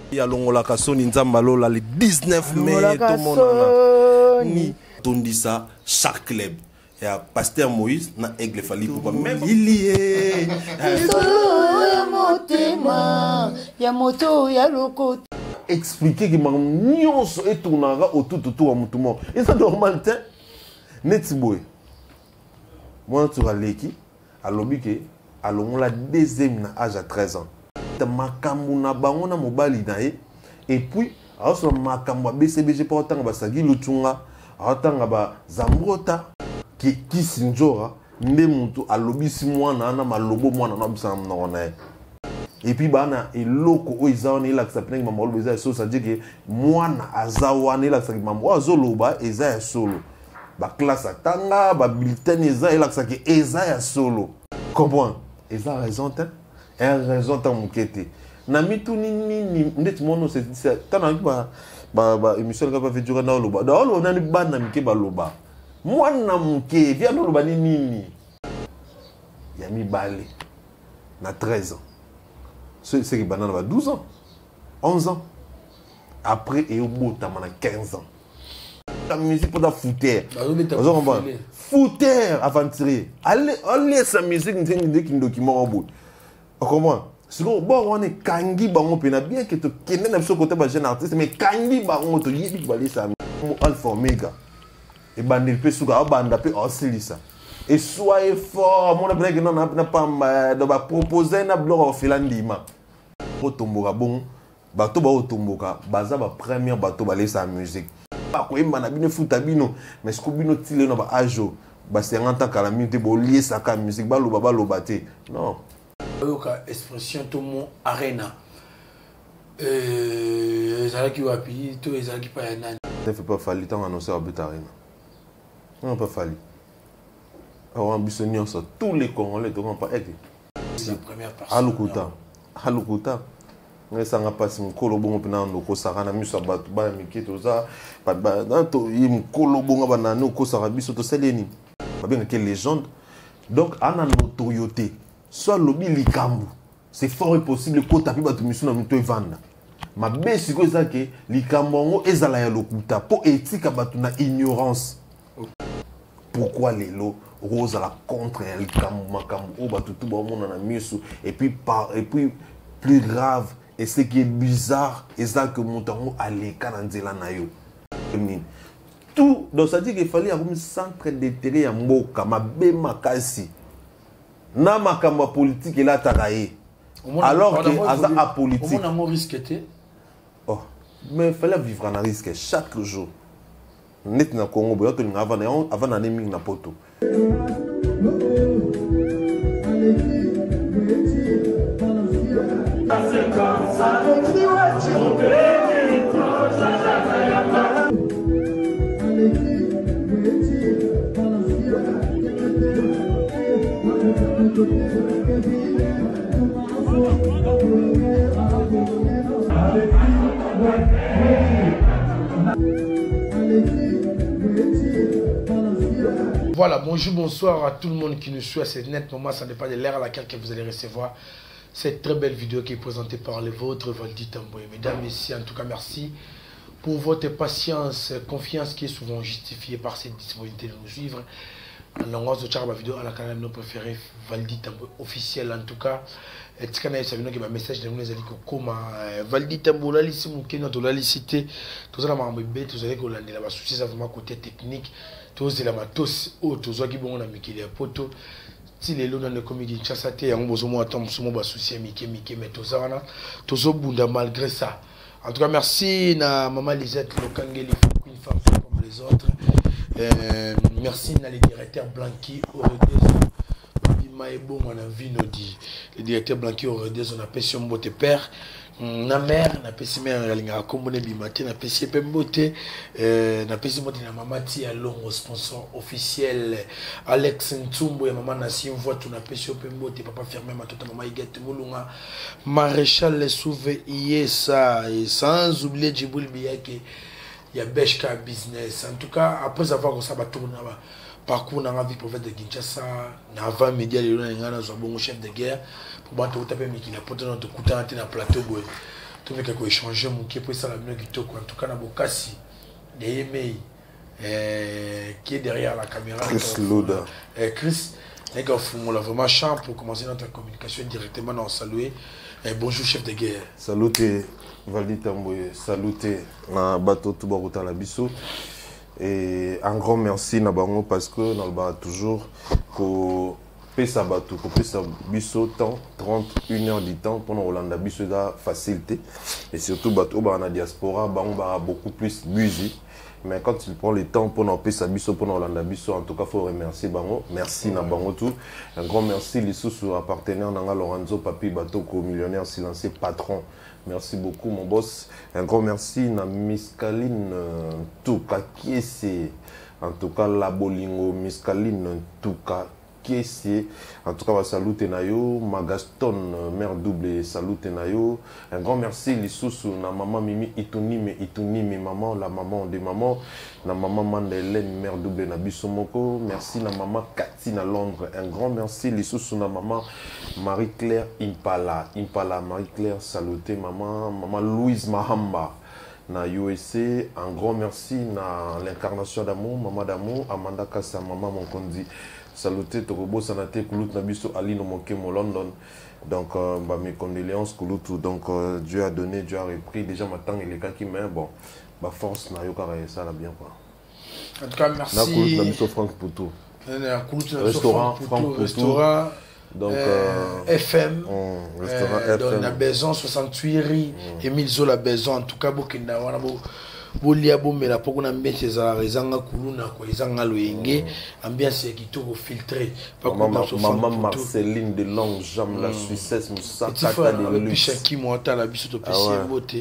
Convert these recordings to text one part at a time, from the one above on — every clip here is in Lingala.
Ya longola kasoni nzambalola le 19 mai tout monde ni tondisa chaque club. Ya pasteur Moïse na Aigle Fali pour même il y est ya motema ya moto ya loko expliquer que mam nyonso etonanga autour mutumo et ça normal te netboy moi tu aleki alobi ke alongola deuxième na âge à 13 ans makambo na bango na mobali na ye et puis alors makambo BCBG pa otanga basagi lutunga otanga ba zambrota qui sinjora nde muntu alobisi mwana na malobo mwana na bisa na ye et puis bana eloko o izawana ila ksapena mama olobo eza so ça dit que mwana azawana ila ksaki mama azoloba eza ya solo ba classe atanga ba bulletin eza ila ksaki eza ya solo comprends eza raison te raison ta mukete na mitu nini ndeti mono c'est tana ba émission ka va vidéo na loba da olo na ni bana mike ba loba mwana muke via no loba nini ya mi balé na 13 ans c'est que banana va 12 ans 11 ans après et au bout t'as 15 ans la musique pour la fouter fouter aventurier allez sa musique n'était qu'un document au bout comment sinon bon on est kangi bango pena bien que tu connais même ce côté ba jeune artiste mais kangi bango to yibi balé ça alpha omega et bandil pe suka banda pe osilisa et soyez fort mon blague non na pas de ba proposer na blog filandima otomboka bon bato ba otomboka baza ba première bato ba laisser la musique pas ko imba na bino futa bino mais ce ko bino tile no ba ajo ba 50 ans kala minute bo lier sa ka musique ba loba te non oka expression to mon arena ezala ki wapi to ezala ki pa ya nani ne fait pas falli tant annoncer à but arena non pas falli on ambitionne sur tous les Congolais donc pas aider c'est la première personne halukuta ngesanga pasi mkolo bongo pena ndoko sakana miso bato ba miketo za ba danto mkolo bongo bana no ko sarabiso to seleni ba bien que légende donc ana notoriété soit lobi likambu c'est fort et possible ko tapi bato miso na mito evanda ma besi ko zake likambo ngo ezala ya lokuta po etika bato na ignorance pourquoi les lots rose à la contre el makambo o bato tout ba mona na miso et puis plus grave et ce qui est bizarre et ça que montango aleka na nzela na yo tout donc ça dit qu'il fallait avoir un centre d'intérêt ya mboka mabe makasi na makambo politique la takaye alors que aza apolitique on a un risque té oh mais il fallait vivre en risque chaque jour net na Congo boyo to avant na nemi na poto Voilà, bonjour, bonsoir à tout le monde qui nous suit à ce net moment. Ça dépend de l'ère à laquelle que vous allez recevoir cette très belle vidéo qui est présentée par les vôtres, Valdi Tamboy. Mesdames, messieurs, en tout cas, merci pour votre patience, confiance qui est souvent justifiée par cette disponibilité de nous suivre. En langage de Charba vidéo à la canal nos préférés, Valdi Tamboy officiel en tout cas. Et tu connais ça vient que ma message de nous les comme Valdi Tamboy là ici mon kena de la licité tout ça m'a bébé tout ça que là la bas souci ça vraiment côté technique tout c'est la matos oh tout ça qui bon on a mis qu'il y a poto si les lots dans le comédie chasse té on besoin moi attendre sur mon bas souci Miki mais tout ça là tout ça bunda malgré ça en tout cas merci na maman Lisette Lokangeli une femme comme les autres merci na les directeurs Blanqui bon on a vu nous dit le directeur Blanqui aurait dit on a payé son beauté père na mère na payé mère linga comme on matin na payé pe beauté na payé beauté na maman ti à long sponsor officiel Alex Ntumbo et maman na si voit tout na payé pe beauté papa fermé ma toute maman Igete Mulunga maréchal les sauver ça et sans oublier Djiboul Biake il y a Beshka business en tout cas après avoir ça va tourner parcours dans la vie prophète de Kinshasa avant média les gens ont un bon chef de guerre pour battre au tapé mais qui n'a pas de notre couteau na plateau boy tu veux quelque échanger mon qui peut ça la mieux qui en tout cas na bokasi des emails qui est derrière la caméra Chris Loda Chris les gars on l'a vraiment champ pour commencer notre communication directement dans saluer bonjour chef de guerre saluté Valdi Tamboye saluté na bato tout baruta la biso et un grand merci na bango parce que dans le bar toujours ko pesa bato ko pesa biso temps 31 heures du temps pour Rolanda biso da facilité et surtout bato ba na diaspora bango ba beaucoup plus busy mais quand il prend le temps pour nous pesa biso pour Rolanda biso en tout cas faut remercier bango merci na bango tout un grand merci les sous à partenaire nanga Lorenzo Papi bato ko millionnaire silencieux patron. Merci beaucoup mon boss. Un grand merci na Miskaline Tuka Kiesi. En tout cas la Bolingo Miskaline Tuka Kiesi. En tout cas va saluter nayo Magaston mère double salute nayo. Un grand merci les sous na maman Mimi Itunimi maman la maman de maman na maman Mandelaine mère double na Bisomoko. Merci na maman Cathy na Londres. Un grand merci les sous na maman Marie-Claire Impala Marie-Claire saluté maman Louise Mahamba na USA. Un grand merci na l'incarnation d'amour maman d'amour Amanda Kassa maman Monkondi saluté Torobo Sanate Koulout Nabiso Ali no Mokemo London. Donc mes condoléances Kouloutou. Donc Dieu a donné, Dieu a repris déjà maintenant il est quand qui met bon ma force na yoka ça la bien quoi. En tout cas merci. Na Koulout Nabiso Franck Poutou. Restaurant Franck Poutou. Donc FM restaurant dans la maison 68 rue Émile Zola Maison en tout cas bokenda wana bolia bomela poko na mbete za rezanga kuluna ko ezanga loyenge ambiance kitoko filtré pas maman Marceline de longue jambe la Suissesse Moussaka de luxe Chaki Moata la biso to pesi beauté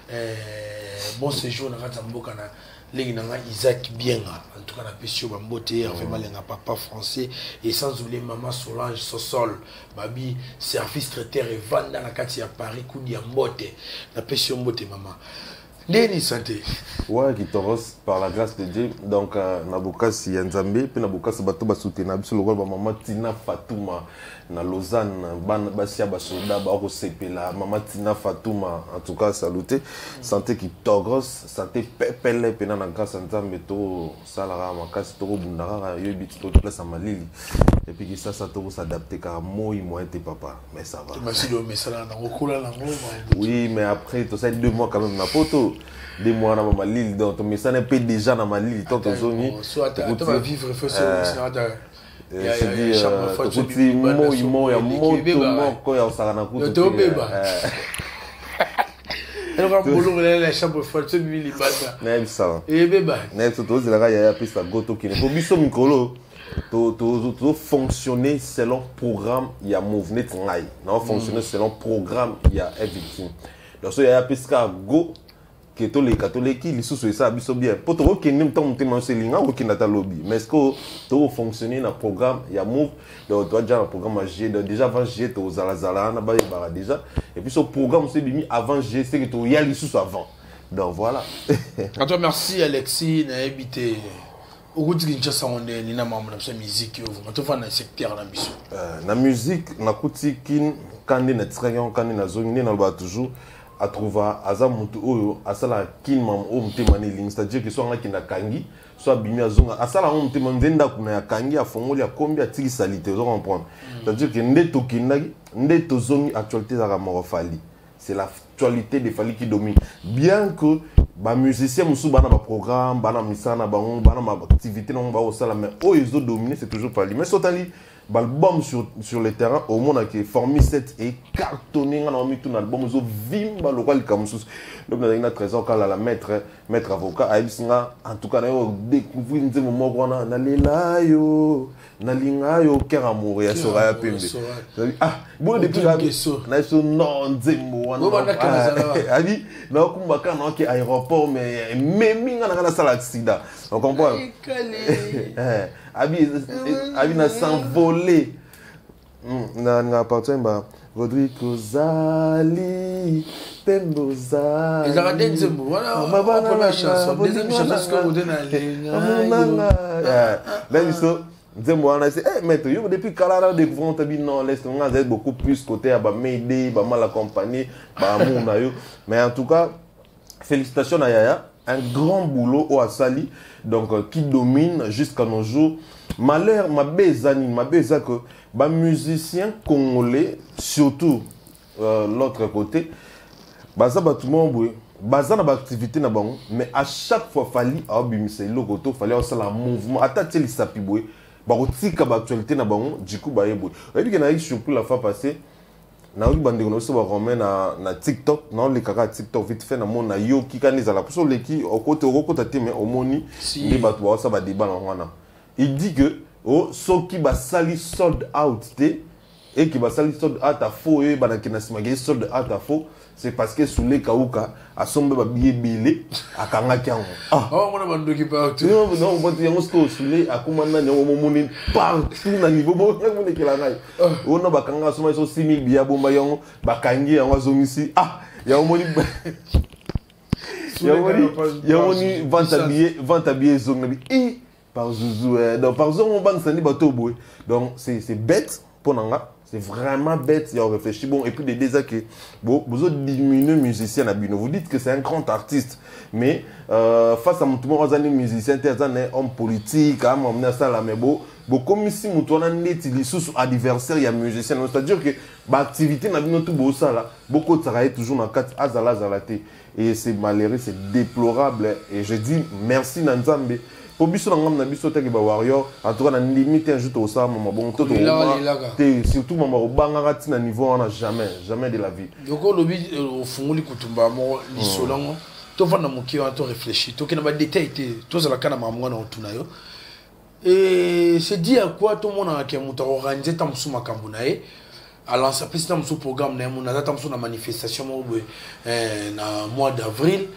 bon séjour na Katamboka na lengi na Isaac Bienga en tout cas na pesi ba beauté en fait malenga papa français et sans oublier maman Solange Sosol babi service traiteur et vanda na kati ya Paris kudi ya mbote na pesi mbote maman Neni santé. Ouais, qui t'oros par la grâce de Dieu. Donc, Nabokasi Yanzambe, puis Nabokasi Bato Basoutenab, sur le rôle de maman Tina Fatouma, na Lausanne, Basia Basoda, Baro Sepela, maman Tina Fatouma, en tout cas, saluté. Santé qui t'oros, santé pepele, puis na grâce Yanzambe, to Salara, Makasi, Toro Bundara, Yobit, to place à Malili. Et puis, qui ça t'oros s'adapter, car moi, il m'a été papa. Mais ça va. Oui, mais après, tout ça, 2 mois quand même, na photo. 2 mois dans ma Lille, donc mais ça n'est pas déjà dans ma Lille, tant que zoni. Soit tu vas vivre faut ça il y a moto ko ya sala na kutu. To beba. Elle va boulot la chambre forte tu lui libasa. Na ça. Et beba. Na to to zela ya pista goto kine. Ko biso mikolo to fonctionner selon programme ya mouvement ngai. Na fonctionner selon programme ya everything. Donc so ya pista go que tous les catholiques les sous ça biso bien pour toi qui n'aime tant monter manger linga ou qui n'a pas lobby mais est-ce que tout fonctionner dans programme il y a move donc toi déjà un programme G déjà avant G to zalazala na ba déjà et puis ce programme c'est mis avant G c'est que tu y a les sous avant donc voilà à toi merci Alexis na habité au goût de Kinshasa on est ni na membre de musique vous tu vas dans secteur na biso na musique na kuti kin kandi na trayon kandi na zone na ba toujours à trouver aza mutu oyo asala kin mam o mtemani ling c'est-à-dire que soit nga kinda kangi soit bimi azonga asala o mtemani nzenda kuna ya kangi afongoli ya kombi atiki salite vous comprendre c'est-à-dire que ndeto kindaki ndeto zongi actualité za Morofali c'est l'actualité de Fali qui domine bien que ba musicien musu bana ba programme bana misana bango bana ma activité non ba osala mais oyo zo dominer c'est toujours Fali mais sotali l'album sur le terrain au monde qui est formé cette et cartonné on a mis tout l'album zo vimba local comme ça donc on a 13 ans quand la maître avocat a en tout cas on découvrir un moment où on a na yo na linga yo cœur amour ya sora ya pembe ah bon depuis là na so non nzembo wana ali na kumbaka na ke aéroport mais même nga na sala accident on comprend abi na s'envoler na appartient ba Rodrigo Zali Pembo Zali ils arrêtent nzembo voilà première chanson deuxième chanson que vous donnez à là ils sont Nzembo wana c'est eh maître yo depuis Kalala découvrant tabi non l'est on a beaucoup plus côté à ba m'aider ba mal accompagner ba amour na yo mais en tout cas félicitations à Yaya, un grand boulot au Asali donc qui domine jusqu'à nos jours. Malheur ma bezani que ba musiciens congolais surtout l'autre côté baza batumon boy baza na ba activité na bango mais à chaque fois fallait abimisa lokoto fallait ça la mouvement atati li sapi boy ba kotika ba actualité na bango du coup ba yeboy et puis na surtout la fois passée na wi bande ko so ba romain na TikTok non les kaka TikTok vite fait na mon na yo ki kanisa la so le ki au côté te mais omoni ndi ba to ça ba débat na wana il dit que oh so ki ba sali sold out te et qui va salir sold out à faux et ba na kinasima ge sold out à faux c'est parce que sous les kauka a sombe ba billet belé a kanga kyango ah oh on a bandu qui partout non on va dire on se sous les a komanda nyo momoni partout na niveau bo ngone kila ngai on ba kanga soma so 6000 bia bomba yango ba kangi yango zomisi ah ya omoni ya omoni vente billet zongabi et par zouzou donc par zouzou on banque sandi bato boy donc c'est bête pour nanga. C'est vraiment bête, il y a réfléchi. Bon, et puis des désacres, bon, vous avez diminué musicien à Bino. Vous dites que c'est un grand artiste, mais face à mon tout le monde, musicien, homme politique, ça là, mais bon, comme ici, mon est sous adversaire, il y a musicien. C'est-à-dire que l'activité n'a pas tout ça là. Beaucoup de travail toujours dans 4 azalaté. Et c'est malheureux, c'est déplorable. Et je dis merci Nanzambe. Pour biso na biso te ke ba warrior en tout cas na limite un jour au ça maman bon tout surtout maman au bangara tina niveau on a jamais de la vie donc le but au fongoli kutumba mo lisolango to vanda moki on to réfléchir to kena ba détail to za la kana mamango na otuna yo et c'est dit à quoi tout le monde a qui monte organiser tam suma kambunae alors ça peut tam sous programme na mon na tam sous na manifestation na mois d'avril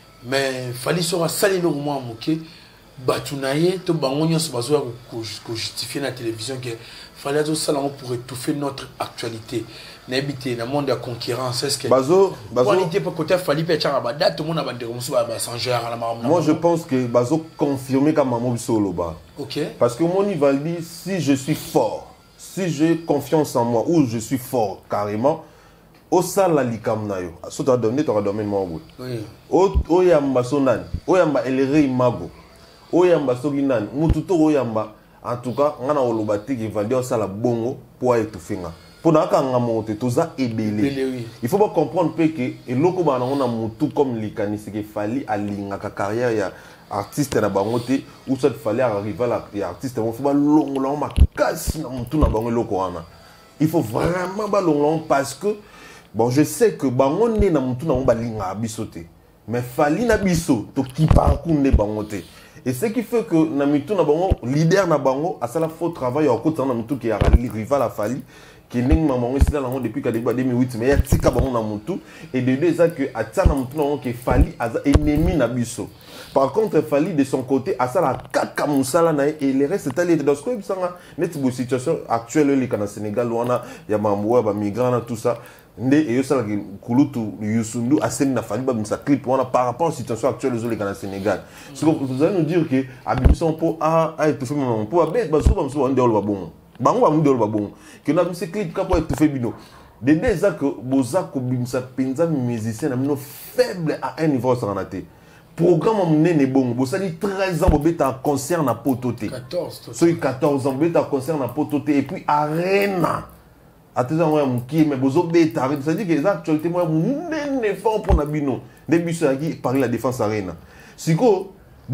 mais fallait sera salir le mois moki Batunaye, to bangonyo se bazoa ko justifier na télévision que fallait tout ça pour étouffer notre actualité. N'habiter dans le monde de la concurrence, est-ce que Bazo qualité pour côté fallait pas faire ba date tout le monde a bandé comme ça ba changer à la maman. Moi je pense que Bazo confirmer comme maman solo ba. OK. Parce que mon va dire si je suis fort, si j'ai confiance en moi ou je suis fort carrément au sala likamna yo. So tu as donné moi oui. O yamba sonan, o yamba elere mago. Oyamba soginan mututo oyamba en tout cas ngana olobati ki vandi osala bongo pour étouffer nga pour na kanga monter toza ebele il faut pas comprendre que eloko ba na mutu comme likanisi ke fali alinga ka carrière ya artiste na bango te ou ça fallait arriver là ya artiste on faut ba longo makasi na mutu na bango eloko wana il faut vraiment ba longo parce que bon je sais que bango ne na mutu na ba linga bisote mais fali na biso to ki parcours ne bango te. Et ce qui fait que Namitou Nabango, leader Nabango, a ça la faux travail au côté de Namitou qui a rival à Fali, qui est Maman ici là depuis 2008, mais il y a Tika Bango Namutu, et de deux ans que Atsa Namutou qui est Fali, a ennemi Nabiso. Par contre, Fali de son côté, a ça la Kaka Moussala, et les restes c'est allé dans ce que ça a une situation actuelle, les Canadiens Sénégal, il y a Mamboua, il y a migrants, tout ça. Et ça la kulutu yusundu aseni na fali ba misa clip wana par rapport à la situation actuelle aux Canada Sénégal. Ce que vous allez nous dire que abimison pour a étouffer mon pour abet ba so ba so ndé ba bon. Bango ba ndé ba bon. Que na misa clip ka pour étouffer bino. De déjà que boza ko bimisa penza musicien na mino faible à un niveau sanate. Programme emmené ne bon. Bo sali 13 ans bo beta concert na pototé. 14. So 14 ans beta concert na pototé et puis arena. Attention, moi, mais bozo bêta. Ça dit que les actualités, moi, n'est fort pour Nabino. Début sur qui Paris la défense arena. Si vous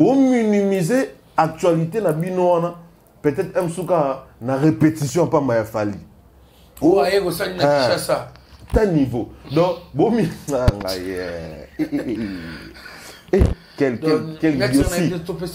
minimiser actualité Nabino, peut-être un souka na répétition pas ma fali. Oh, aïe, vous savez ça. T'as niveau. Donc, bon, quel vidéo si.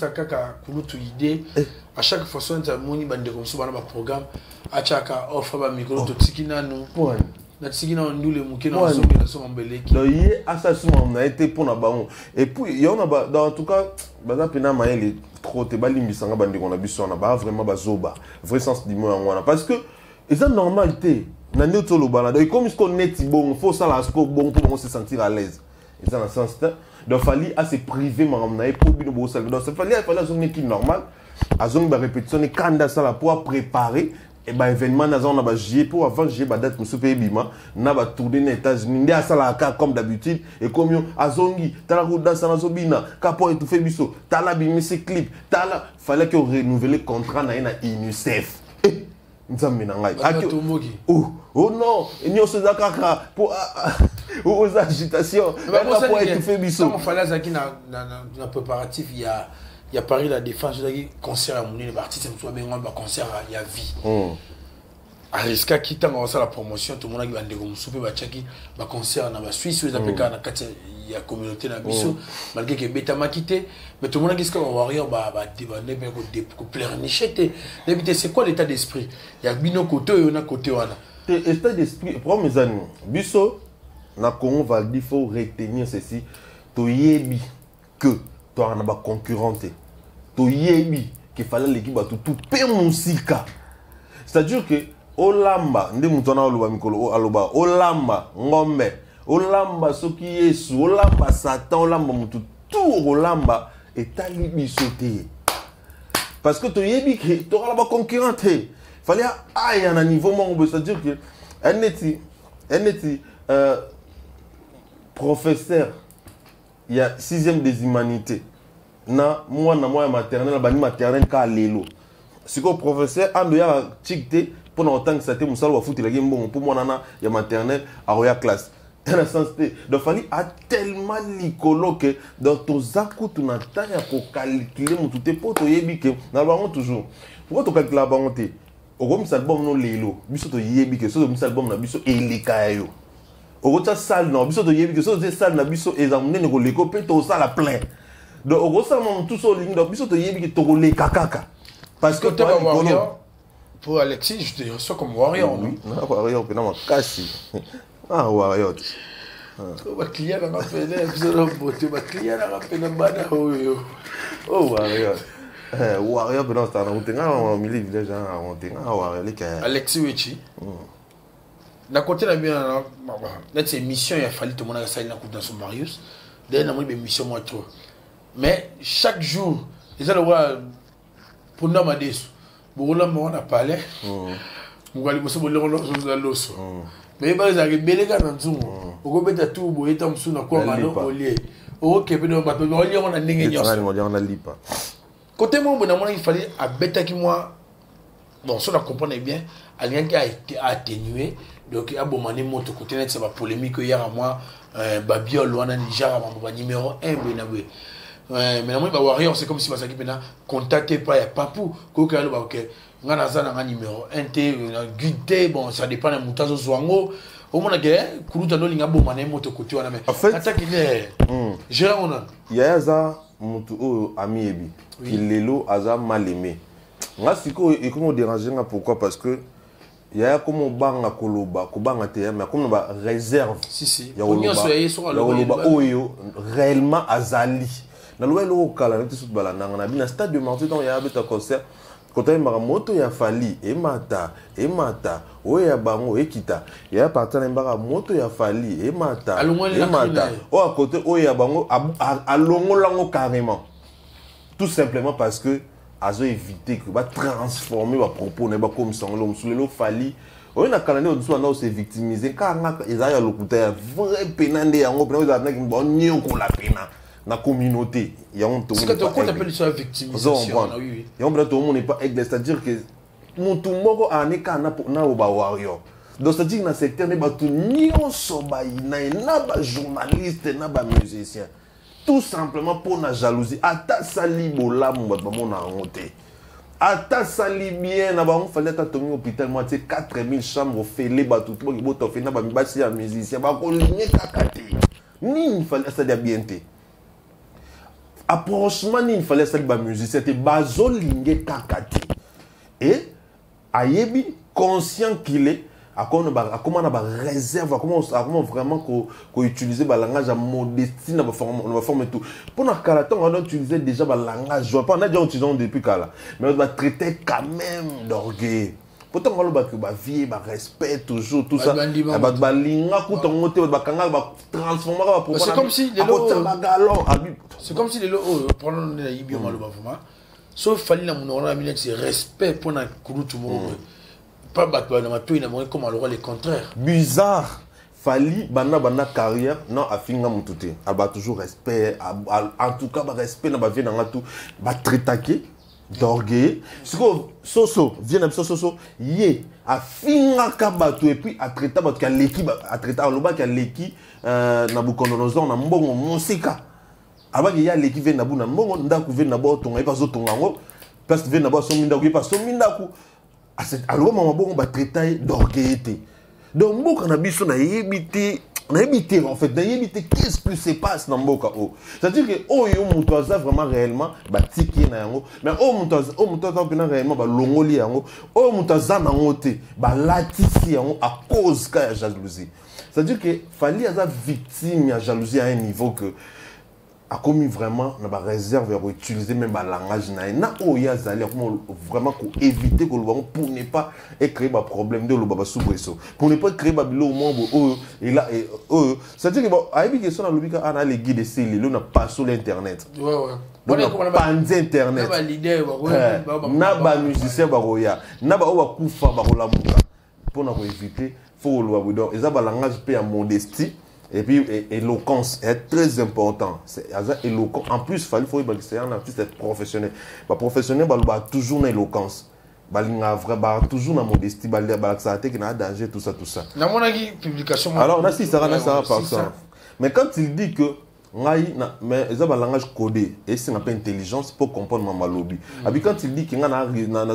À chaque fois, on a moni bande comme ça dans le programme. À chaque offre ba micro to tikina no. Na tikina on le muke na so na so mbeleki. Donc hier assassin on a été pour na bango. Et puis il y en a dans en tout cas baza pena maele trop te balimbisanga bande qu'on a biso na ba vraiment bazoba. Vrai sens du mot en parce que c'est une normalité. Na ndoto lo bala. Donc comme ce qu'on est bon, faut ça la score bon pour se sentir à l'aise. Et ça dans ce sens donc fallait à se priver pour bino bo ça. Donc ça fallait à son équipe normal. azongi ba répétition ni kanda sala pour préparer et ba événement na zona ba juillet pour avant juillet ba date musu pe bima na ba tourner aux États-Unis ndia sala ka comme d'habitude et comme yo azongi tala ko dansa na zobina ka po étouffer biso tala bimisi clip tala fallait que renouveler contrat na UNICEF nzambe na ngai oh non nyonso za kaka pour aux agitations ka po étouffer biso ça fallait zaki na préparatif il y a Paris la défense de concert à mon les artistes sont bien un concert il y a vie à risque qui tant on la promotion tout le monde qui va ndeko musupe ba chaki ba concert na ba Suisse les APK na kati ya communauté na biso malgré que beta makité mais tout le monde qui se warrior ba débander bien ko pleurnicher l'éviter c'est quoi l'état d'esprit il y a bino côté on a côté wana état d'esprit pour mes amis biso na Congo va il faut retenir ceci to yebi que tu as un concurrente tu yebi qu'il fallait l'équipe tout pe musika c'est-à-dire que olamba nde mutona oloba mikolo aloba olamba ngombe olamba soki yesu olamba satan olamba mutu tout olamba etali biso te parce que tu yebi que tu auras la concurrente fallait aille à un niveau mon c'est-à-dire que un professeur il y a 6e des humanités na moi maternelle bani maternelle ka lelo siko professeur ando ya tikte pour autant que ça te musalo wa futi la game bon pour moi nana ya maternelle à roya classe dans le sens donc fallait a tellement licolo que dans ton zaku tu n'attends ya ko calculer mon tout pour to yebi que na ba toujours pourquoi to calculer ba monter au comme ça album no lelo biso to yebi que so so album na biso elika yo au ta salle non biso to yebi que so salle na biso examiner ne ko leko pe to ça la plein donc au ça mon tout so ligne donc biso to yebi que to ko leka kaka parce que toi pour Alexis je te reçois comme warrior oui non warrior pe na makasi ah warrior ba client na pele zero bote ba client na pele bana oyo oh warrior warrior pe na sta na utenga na milieu village na utenga warrior leka Alexis Wechi na côté na bien na cette mission il a fallu tout le monde a ça na coupe dans son Marius d'ailleurs na moi une mission moi trop mais chaque jour ils allaient voir pour nous amadesu bola mo na parler ngwali mo so bolero loso mais ba za rebeleka na nzungu okobeta tout boyeta msu na kwa mano olie okepe no ba olie on a ndenge nyoso côté moi bon na il fallait à beta qui moi bon ça on comprend bien alien qui a été atténué donc a bomandé moto côté net ça va polémique hier à moi babiol wana Niger ba numéro 1 benabwe mais moi ba warrior c'est comme si basaki pena contacté pas ya papou ko ka lo ba OK ngana za na numéro 1 t guidé bon ça dépend de mutazo zwango au mona ke kuluta no linga bomandé moto côté wana mais attaque il gérant on a ya za mutu o ami ebi kilelo aza mal aimé nga siko et comment déranger nga pourquoi parce que il y a comme banga koloba kubanga te mais comme ba réserve si ya koloba oyo réellement azali na loelo kala na tisut balanda na bina stade de Marseille donc il y a beta concert quand il mara moto ya fali e mata oya bango ekita ya partenaire mbara moto ya fali e mata o à côté oya bango alongolango carrément tout simplement parce que azo éviter que va transformer va propos ne ba comme sanglo msulelo fali on a calendé au dessous on s'est victimisé car ezaya lokuta ya vrai penande yango pena za na kimbo nyo ko la pena na communauté ya on to c'est que tu appelles ça victimisation oui ya on tout le monde n'est pas aigle c'est-à-dire que mutu moko aneka na ba warrior donc c'est-à-dire na secteur ne ba tout nyonso ba na ba journaliste na ba musicien tout simplement pour la jalousie ata sali bolamu ba mona honte ata sali bien na ba on fallait ta tomi hôpital moi c'est 4000 chambres fêlé ba tout bo to fena ba mbasi ya musicien ba ko ligné kakate ni il fallait ça bien té approchement ni il fallait ça ba musicien c'était bazo ligné kakate et ayebi conscient qu'il est à comment on a réserve comment vraiment qu'on utiliser le langage à modestie dans la forme et tout pour notre caractère on a utilisé déjà le langage je pas on a déjà utilisé depuis là mais on va traiter quand même d'orgueil pourtant on va que vie respect toujours tout ça c'est comme si les lots prenons les ibio malobavuma sauf fallait na mon respect pour na kulutu mo pas battre na mato ina mo comme alors le contraire bizarre fali bana carrière non afinga mutute aba toujours respect en tout cas ba respect na ba vie na tout ba traiter d'orgueil soso vient soso yé afinga kabatu et puis a traiter ba ka l'équipe a traiter aloba ka l'équipe na bukononozo na mbongo musika abaki ya l'équipe vient na bu na mbongo ndaku vient na bo tonga pas zo tonga ngo place vient na bo so minda ku pas so minda ku aloba mama bongo ba traiter d'orgueil. Donc, mboka na biso na yebite en fait, na yebite qu'est-ce qui se passe dans mboka o. C'est-à-dire que oh yo muto aza vraiment réellement ba tiki na yango, mais oh muto aza pena réellement ba longoli yango, oh muto aza na ngote ba latisi yango à cause ka ya jalousie. C'est-à-dire que fali aza victime ya jalousie à un niveau que a commis vraiment na ba réserve pour utiliser même ba langage na o ya zali vraiment pour éviter que le pour ne pas créer ba problème de le baba soubresso pour ne pas créer ba bilo mo et là c'est à dire que bon aibi que son lobika ana les guides de celle là na pas sur l'internet donc pas internet na ba leader na ba musicien ba roya na ba o ba kufa ba lamuka pour na éviter faut le baba donc ça ba langage pe à modestie. Et puis, éloquence est très important. C'est éloquent. En plus, il faut que c'est un artiste professionnel. Professionnel, il a toujours une éloquence. Il a toujours une modestie. Il a un danger, tout ça. Dans mon publication. Alors, on a si ça par ça. Mais quand il dit que mais ils ont un langage codé et c'est un peu intelligence pour comprendre ma lobby. Et puis quand il dit qu'il y a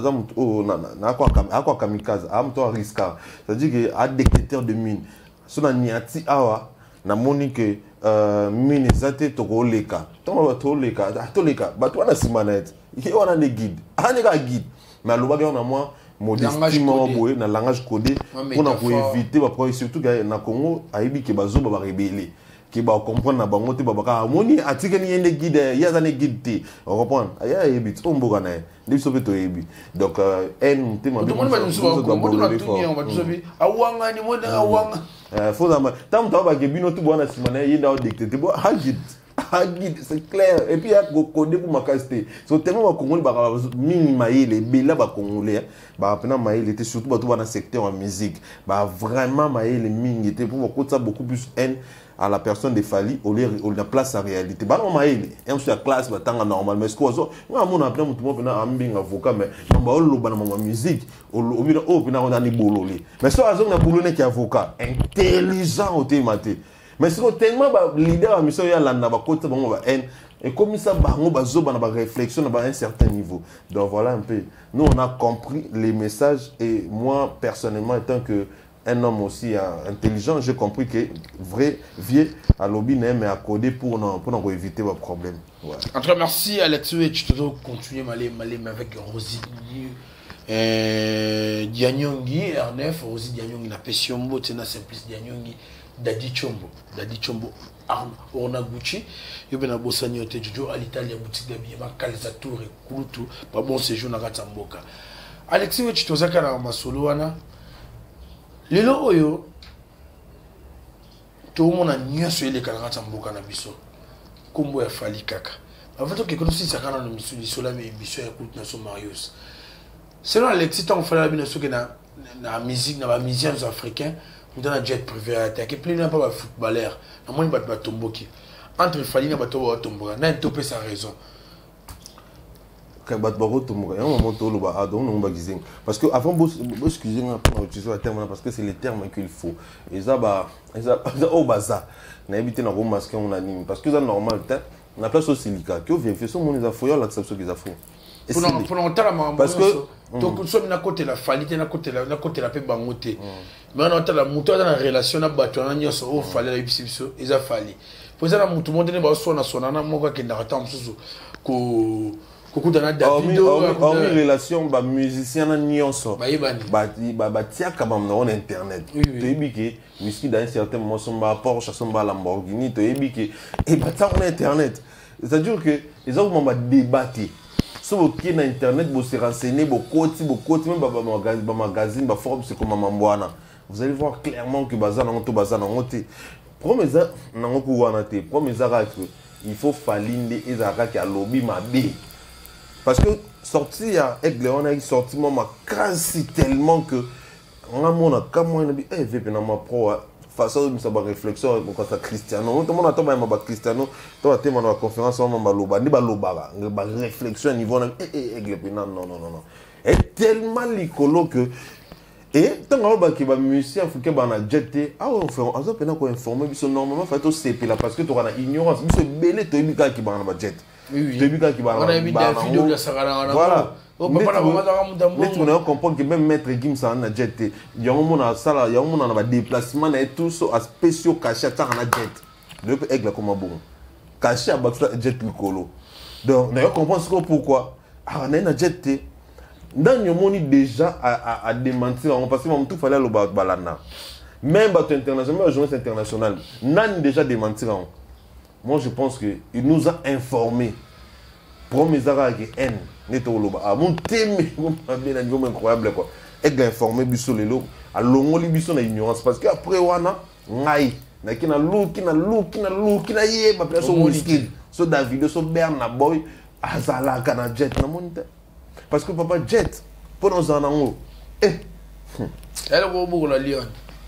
un kamikaze, un risqueur, c'est-à-dire qu'il y a un détecteur de mine. Si on a niati awa na moni que mine zate tokoleka toma toleka bato wana simanete il wana ne guide aneka guide mais aloba que na moi modestement boye na langage codé pour na éviter ba problème surtout na Congo aibi ke bazoba ba rebelle qui va comprendre na bango te babaka moni atike ni yende guide ya za ne guide te on comprend aya ebi to mboka na ndi so beto ebi donc en te ma on va nous sauver awanga ni moda awanga faut ça tant ba ke bino tu bona simana yenda o dicter bo hagid c'est clair et puis il y a codé pour ma casté so tellement ba congolais ba mini maïle bela ba congolais ba pena maïle était surtout ba tout dans le secteur en musique ba vraiment maïle mini était pour ça beaucoup plus haine à la personne de Fali au lieu de la place en réalité ba non maïle et on sur la classe ba tanga normal mais ce qu'on a mon appelé mon tout monde ambing avocat mais on ba lo ba na ma musique au bina o bina on a ni bololé mais so azon na bololé qui avocat intelligent au thématique. Mais c'est tellement leader à mission ya landa ba côté bango ba haine et comme ça bango ba zo ba na ba réflexion à un certain niveau. Donc voilà un peu. Nous on a compris les messages et moi personnellement étant que un homme aussi intelligent, j'ai compris que vrai vieux à lobby mais à coder pour éviter vos problèmes. Ouais. En tout cas merci Alexis et tu dois continuer m'aller avec Rosie Dianyongi R9 Rosie Dianyongi na Pesiombo tena Simplice Dianyongi Dadi Chombo Orna Gucci yobena bosani ote jojo à l'Italie boutique d'habillement Calzature et Kulutu pas bon séjour na Katamboka Alexis we chitozaka na masolo wana lelo oyo to mona nyaso ile kana Katamboka na biso kombo ya Fali kaka avant que kono sisa kana no misuli sola me biso ya Kulutu na so Marius selon Alexis tant fala bino so que na musique na ba musiciens africains dans un jet privé à attaquer plus n'a pas footballeur à moins de tomboki entre Fali na bato tomboka na topé sa raison quand bato tomboka un moment to lo ba adon no ba gizing parce que avant excusez moi pour utiliser le terme parce que c'est les termes qu'il faut et ça au bazar na éviter na masquer on anime parce que ça normal na place au silica que vient faire son mon les foyer l'acception qu'ils a fait pour longtemps parce que donc nous sommes na côté la Fali na côté la pe bangote mais on entend la moto dans la relation na bato na nyoso o Fali la biso ils a Fali pour ça na mutu monde ne ba so na na moko ke ndakata msusu ko kukutana David en relation ba musicien na nyoso ba tia quand même on internet to ebike miski dans un certain moment son ba Porsche son ba Lamborghini to ebike et ba ta on internet c'est à dire que ils ont vraiment débattre sur qui na internet vous se renseigner beaucoup même ba magazine ba forum c'est comme Mambwana vous allez voir clairement que bazana ngote promesa nangoku wana te promesa que il faut falinde ezaka ki alobi mabe parce que sorti à Aigle, on a sorti moi quasi tellement que on a mon comme on a dit eh VP na ma pro façon de sa réflexion quand ça Cristiano tout le monde attend ma Cristiano toi tu ma conférence on ma loba ni ba loba ba réflexion niveau Aigle non est tellement licolo que et tant que les musiciens faut que bana jeté ah on fait on peut pas informer biso normalement faut to CP là parce que tu as ignorance biso belé to ibika ki bana ba jet oui to ibika ki bana on a mis des vidéos de ça voilà on peut pas on comprend que même maître Gim ça na jeté il y a un monde à sala il y a un monde na déplacement et tout so à spéciaux cachés ça na jet le aigle comme bon caché à bakla jet licolo donc on comprend ce pourquoi ah na jeté dans le monde déjà à démentir parce que tout fallait le balana même bateau international même journaliste international nan déjà démentir moi je pense que il nous a informé pour mes arabes haine neto loba à mon thème bien à niveau incroyable quoi et informé biso lelo à longoli biso na ignorance parce que après wana ngai na kina kina yeba personne risque so David so Berna boy azala kana jet na monte. Parce que papa jet, pour nous en haut, elle est au la Lyon.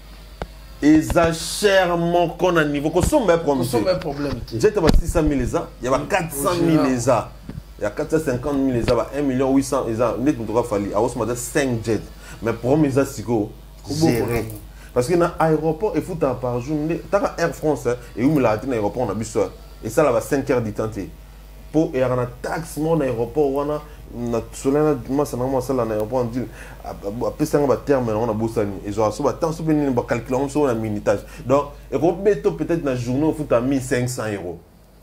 Et ça cher mon qu'on a niveau, qu'on sommes problème. Jet a 600 000 les ans, il y a 400 000 les ans, il y a 450 000 les ans, 1 800 000 les ans, net nous fallu, à ce moment 5 jets, mais pour mes asigo, gérer. Parce que dans l'aéroport, il faut par jour, t'as Air France et où me l'a dit dans l'aéroport on a besoin et ça là va 5 heures d'identité. Pour et on a taxe mon aéroport on a na solana moi ça normalement ça là l'aéroport on dit après ça on va terme on a bossani et genre ça va tant sur venir on calculer on sur la minutage donc et peut-être dans journée on fout à 1500 €.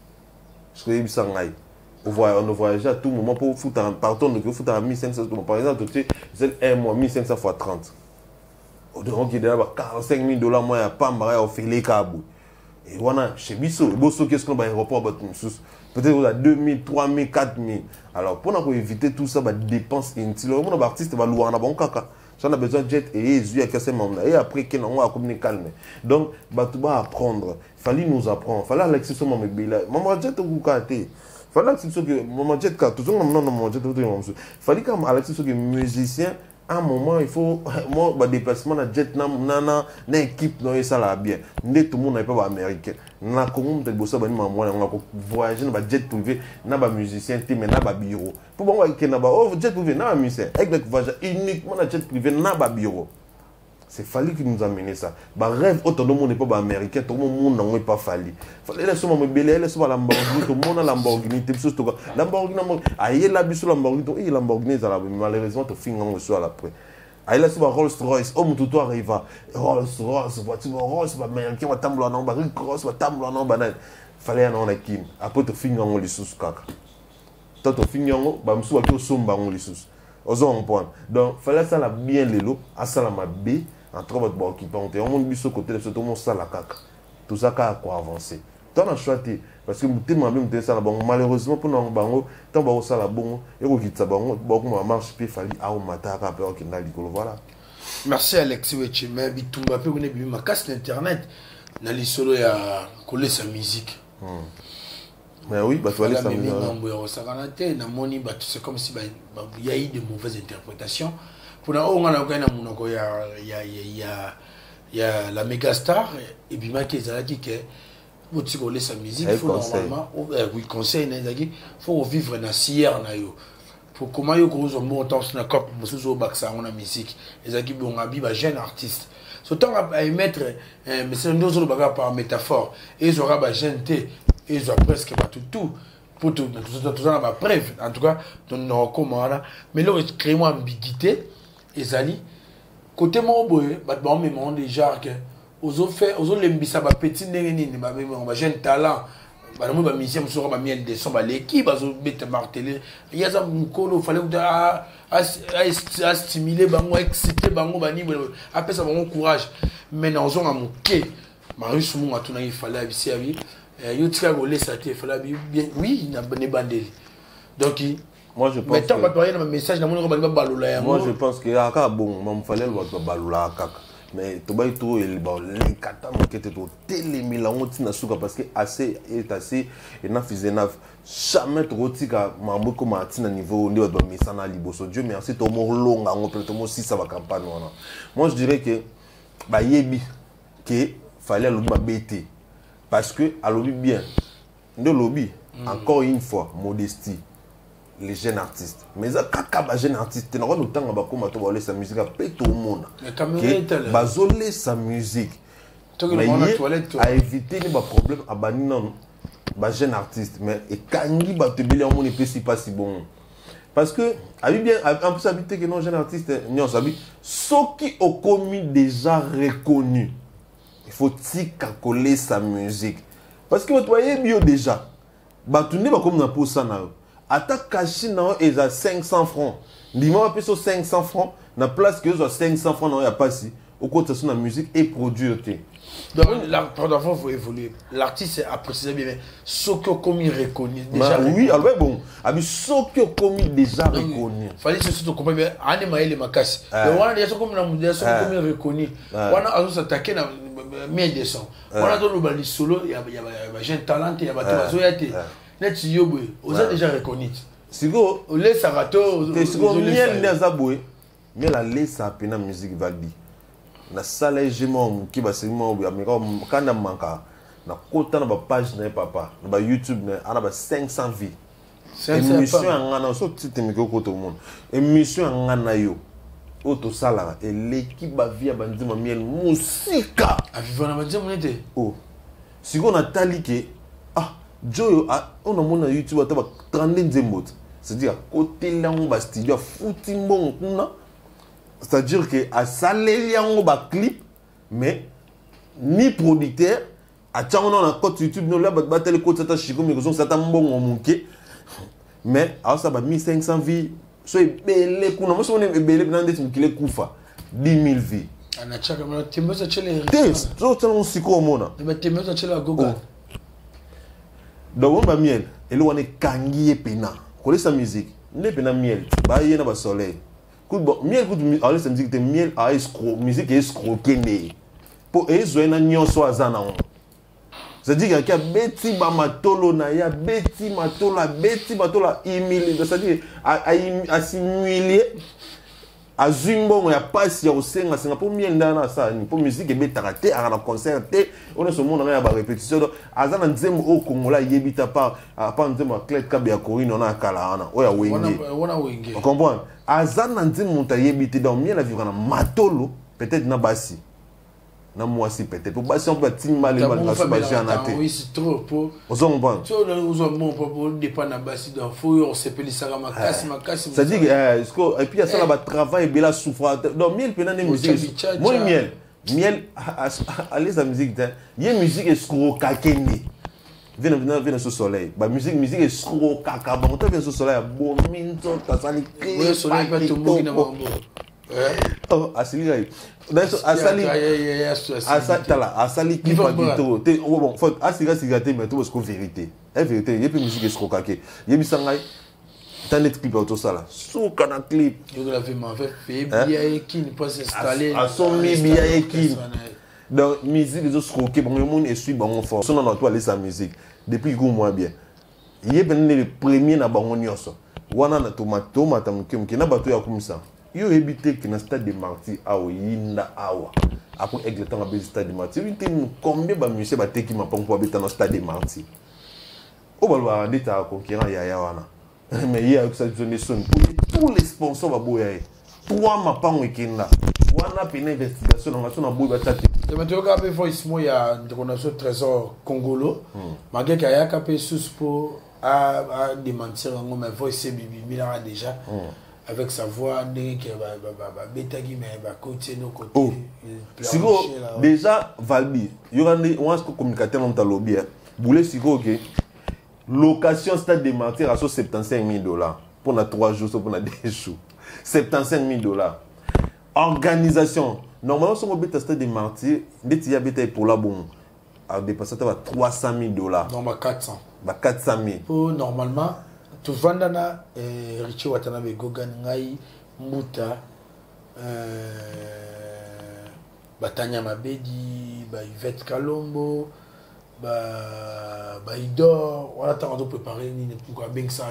Je crois que ça ngaï on voyage à tout moment pour foutre un pardon donc foutre à 1500 par exemple tu sais un mois 1500 fois 30 donc il y a 45 000 $ moi à pas marrer au filet cabou et voilà chez Bisso qu'est-ce qu'on va aéroport peut-être on a 2000 3000 4000 alors pour éviter tout ça dépenses inutiles mon artiste va louer en bon caca ça on a besoin de jet et yeux à casser mon et après qu'on va communiquer calme donc tu vas apprendre fallait nous apprendre fallait Alexis sur mon bébé maman jet ou caté fallait Alexis sur que maman jet car toujours non maman jet fallait comme Alexis sur que musicien à un moment, il faut moi déplacement na jet na équipe non ça là bien. Tout le monde n'est pas américain. Na comme de bossa ba maman on a voyager na jet privé na ba musicien té mais na ba bureau. Pour bon que na ba jet privé na musicien avec voyage uniquement na jet privé na ba bureau. C'est fallu qu'il nous amène ça. Bah rêve autonome n'est pas américain, tout le monde n'en pas fallu. Fallait laisser mon bébé, laisser la Lamborghini, tout le monde a Lamborghini, tout ça Lamborghini, aïe la biso Lamborghini, et Lamborghini malheureusement tu finis en soir après. Aïe la Rolls Royce, oh mon tout arriva, Rolls Royce, voiture Rolls, bah américain va tambler en bas, Rick Ross va tambler en bas. Fallait en on a kim. Après tu finis en les sous caca. Toi tu finis en bah m'sou tu somba en les sous. Osons point. Donc fallait ça la bien les lots, à ça la mabé. Entre votre banque qui pente, on monte sur côté de tout le monde ça la caca. Tout ça a quoi avancer. Tant on a choisi parce que tellement bien ça la bon malheureusement pour nous bango tant ba ça la bon et ko kitsa bango beaucoup marche puis fallait à au matin après au kinda likolo voilà. Merci Alexis Wechime bitumba pe kone bi ma casse internet na li solo ya coller sa musique. Mais oui, bah tu vas aller ça musique. C'est comme si il y a eu de mauvaises interprétations. Pour on a il y a la méga star et puis ma qui vous tu connais sa musique faut normalement oui conseil il faut vivre dans sierre na yo pour comment yo cause montant na cop musuzo baksa on a musique les qui bon abi ba jeune artiste surtout à mettre mais c'est une autre bagarre par métaphore et ils aura ba jeune et ils ont presque pas tout pour tout ça ba preuve en tout cas non comment là mais là créer moi ambiguïté ezali côté mon boy bon mais mon déjà que aux lembisa ba petit ndenge nini ba jeune talent ba mo ba musicien so ba miel de son ba l'équipe ba zo bete marteler il y a ça mukolo fallait à stimuler bango exciter bango bani après ça bango courage mais dans on a moqué Marius mon atuna il fallait abisi abi yo tika go laisser te fallait bien oui na bandeli donc moi je pense mais message moi je pense que aka bon il fallait le balola kaka mais tu vas trop les kata moquette to télémilango tina suka parce que assez est assez et na fizenaf jamais trop tika mambo comme atina niveau ndi ba misana liboso Dieu merci to mo longa ngo peut mo si ça va campagne non moi je dirais que ba yebi que fallait le bêter parce que à lobby bien de lobby encore une fois modestie les jeunes artistes mais ça kaka jeune artiste na ko tanga ba koma to ba sa musique après tout le monde bazolé sa musique mais à éviter les problèmes à bani non ba jeune artiste mais et kangi ba te beli on est pas si bon parce que abi bien en plus habiter que non jeune artiste non sabi ceux qui ont commis déjà reconnu il faut coller sa musique parce que vous voyez bio déjà ba tourner ba comme na pour ça na attaque caché na et à 500 francs dis-moi plus 500 francs na place que 500 francs non y a pas si au côté de la musique et produire donc pardon faut évoluer l'artiste a précisé bien ce que comme il reconnu déjà oui alors bon abi ce que comme il déjà reconnu fallait surtout comprendre bien anima il makasi donc on a déjà comme la modèle comme il reconnu on a also s'attaquer na mais des sons on a dans le bali solo il y a jeune talent il y a bato zoyate net yobwe on a déjà reconnu siko le sarato siko miel nazabwe mais la laisse à peine musique valdi na sala ejemo ki ba simo ya meko kanda manka na kota na ba page na papa na ba YouTube na ana ba 500 vues émission ngana so tite meko ko to monde émission ngana yo auto sala et l'équipe ba via bandima miel musika a vivre na bandima nete oh siko na talike ah joyo on a mon YouTube ata ba 30 nzembot c'est-à-dire côté là on ba studio fouti mbongo kuna c'est-à-dire que à salé yango ba clip mais ni producteur a tchango na compte YouTube no la ba tele ko tata chiko mais ko ça mbongo monke mais à ça ba 1500 vues so ebele kuna mo so ne ebele na ndeti mukile kufa 10000 vues ana chaka na tembo za chele so tchango siko mona mais tembo za chele goga donc on ba miel ele wane kangi pena ko sa musique ne pena miel ba yena ba soleil bon miel écoute alors ça me dit que miel a escroc musique escroquer pour ezoena nyonso azana on ça dit qu'il y a beti ba matolo na ya beti matola humilié ça dit a simulier a zumbo ya passe ya osenga senga pour miel ndana ça ni pour musique ebetaka te à la concert te on est ce monde na ba répétition azana nzembo au Congola yebita pas nzembo Clet Kabe ya Corine on a kala ana oya wenge on comprend azana nzembo monta yebite dans miel la vivre na matolo peut-être na basi na mwasi peut-être pour basi on peut timba les mal na basi ana te oui c'est trop pour on comprend tu on bon pour dépend na basi donc faut on s'appelle ça makasi ça dit que et puis ça là travail bela souffrance donc miel pena ne musique moi miel allez la musique il y a musique escroquer viens ce soleil ba musique escroquer bon tu viens ce soleil bon minto ta sali oui soleil pas tout monde na mambo oh asili asali clip à gito te bon faut asili sigate mais tout parce que vérité est vérité il y a plus musique escroquer il y a bisangai tant net clip auto ça là sous kana clip yo la vie m'en fait bien qui ne pas s'installer à son bien qui donc musique les escroquer bon le monde est suit bon fort son dans toi aller sa musique depuis go moi bien il y a ben le premier na bango nyonso wana na tomato matamke na bato ya kumisa yo habité que na stade de Martyrs awo yinda awa après aigle temps à stade de Martyrs il était combien ba monsieur ba teki ma pour habiter dans stade de Martyrs o balwa ndita concurrent ya wana mais il y a que ça donné son tous les sponsors ba boya trois ma pango ekenda wana pena investigation na boya ba tati mais tu regardes il faut il y a un trésor congolo malgré qu'il y a capé sous pour à démentir mais voix c'est bibi mila déjà avec sa voix qui va betagi mais va côté nos côtés sigo déjà Valby yorandi on a ce communicateur dans ta lobby boulé sigo OK location stade de Martyrs à $75,000 pour na 3 jours pour na 2 jours $75,000 organisation normalement si on bête stade de Martyrs dès qu'il y a bête pour la bon à dépasser $300,000 non bah 400 bah 400,000 pour normalement tu vandana Richie Watanabe Gogan Ngai Muta Batanya Mabedi, Yvette Kalombo, Idor, voilà, t'as rendu préparé, pourquoi bien que ça a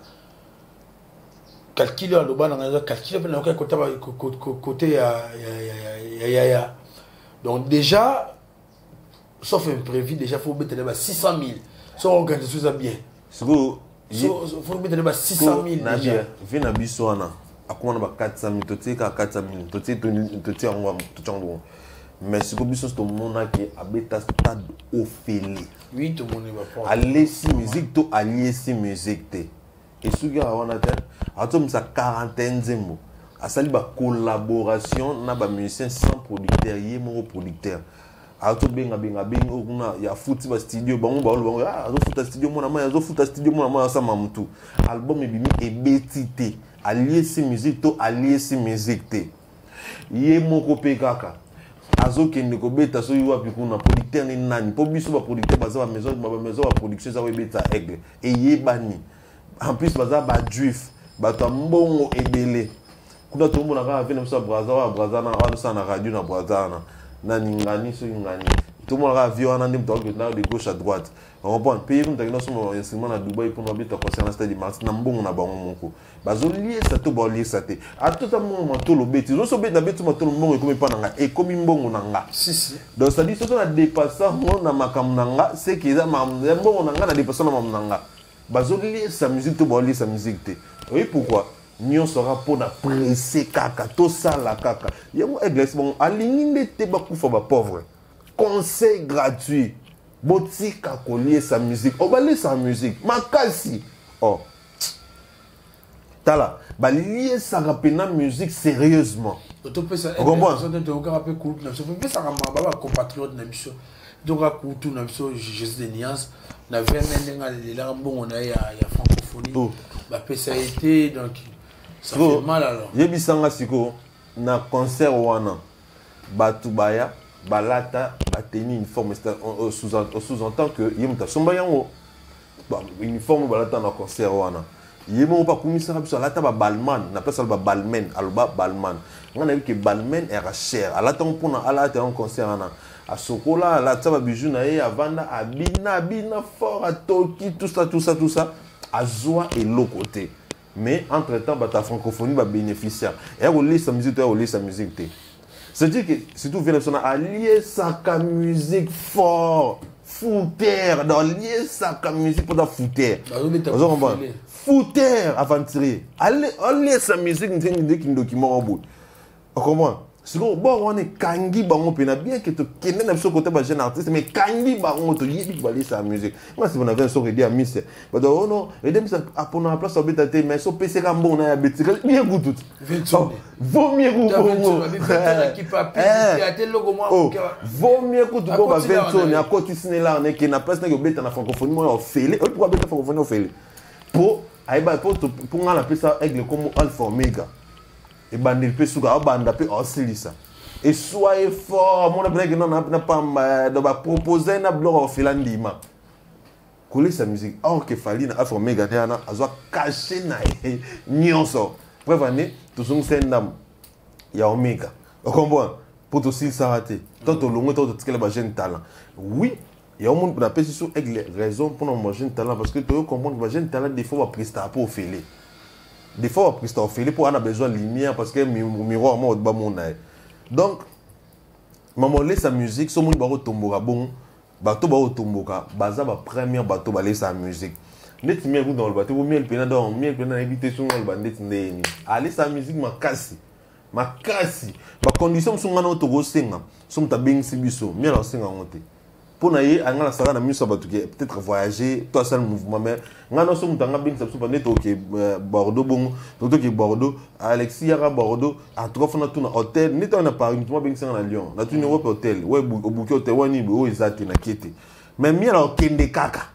calculer le bas, calculer côté Yaya. Donc déjà, sauf imprévu, déjà, il faut mettre 600 000. Si on organise tout ça bien. Il faut mettre 600 000 déjà. Vu na biso wana, akona ba 400 000, totie ka 400 000, totie en tout. Mais ce que biso to mona ke abeta stade ofele. Oui, tout le monde va prendre. Alessi musique to aliesi musique te. Et ce qui a wana te, atom sa quarantaine zembo. Asali ba collaboration na ba musicien sans producteur, yemo producteur. Ato benga okuna ya futi ba studio bango ba lo azo futa studio mona ma azo futa studio mona ma sa mamutu. Album ebimi ebetité. Aliesi musique to aliesi musique te. Yemo ko pekaka. Azo kende ko beta so yuwa pikuna producteur ni nani po biso ba producteur baza ba maison ba production za beta aigle et yebani en plus baza ba juif bato mbongo ebele kuna to mona ka vena so braza na wala sana radio na braza na ningani so ngani to mona ka vio na ndim to de gauche à droite on comprend pays comme tagino so instrument na Dubai pour beta concernant stade Mars na mbongo na bango moko bazo lié ça to ba lié ça te à tout un moment to lo beti zo so beta betu to mbongo comme pas nanga et comme mbongo nanga si donc ça dit surtout na dépassant na makam nanga c'est que ça mbongo nanga na dépassant na nanga bazo lié sa musique to ba lié sa musique te oui pourquoi Nyon sera pour na presser kaka to sala kaka yango église bon alingi te ba kufa ba pauvre conseil gratuit botika ko lié sa musique on va lié sa musique makasi oh tala ba lié sa rapena musique sérieusement to pesa e to ka rapé cool na so pesa ka mababa compatriote na biso donc ka kutu na biso Jésus de Niance na vene nga la mbongo na ya francophonie ba pesa été donc ça fait mal alors yebisanga siko na concert wana batubaya balata bateni uniforme sous-entend que yemuta somba yango uniforme balata na concert wana yemo pa kumisa biso alata ba balman na place ba balmen alba balman ngana yiki balmen era cher alata mpona alata en concert wana a sokola alata ba bijou na ye avanda abina fort à toki tout ça azwa et l'autre côté. Mais entre-temps, ta francophonie va bénéficier. Et on lit sa musique, c'est-à-dire que si tu viens de allier sa musique fort, fouter, dans lier sa musique pour la fouter. Fouter, aventurier. Allier sa musique, c'est un document en bout. On comprend? Sinon, bon, on est kangi bango pena bien que tu connais même ce côté jeune artiste, mais kangi bango tu y est sa musique. Moi, si vous avez un son qui a mis, bah oh non, et dem ça à pour la place au bétate, mais so PC comme bon na bétique, bien goût tout. Vaut mieux goût bon. Qui pas le logo moi. Vaut mieux goût bon ba 20 à côté ciné là, on est qui na place na bétate na francophonie moi au félé, pourquoi bétate francophonie au félé. Pour aiba pour on la ça aigle comme Alpha Omega. Et bandit peut souga banda peut oscillisa et soyez fort mon après que non n'a pas de proposer na blog au filandima coller sa musique or que fali na Alpha Omega na azwa cacher na nyonso prévenez tout son sendam ya Omega on comprend pour tout s'il s'arrêter tant au long tant que les jeunes talents oui il y a un monde pour la pêche sur avec les raisons pour nos jeunes talents parce que tu comprends que les jeunes talents des fois va prester pour filer. Des fois, Christophe Philippe, on a besoin de lumière parce que miroir moi au mon œil. Donc, maman laisse sa musique, son monde va tomboka bon, bateau va tomboka, baza ba première bateau va laisser sa musique. Net mieux dans le bateau, mieux le pena dans, mieux le pena invité sur le bandit ndeni. Allez sa musique makasi. Ma condition sont ngana to senga, sont ta bing sibiso, mieux la senga monter. Pour naïe à ngana sara na mieux sabatu peut-être voyager, toi seul mouvement mais ngana so mutanga bing sabsu pas neto ke Bordeaux bon, toto ke Bordeaux, Alexis yara Bordeaux, à trois fois na tout na hôtel, neto na Paris, moi bing senga na Lyon, na tout Europe hôtel, ouais au bouquet hôtel wani bo ezati na kete. Mais mieux la kende kaka.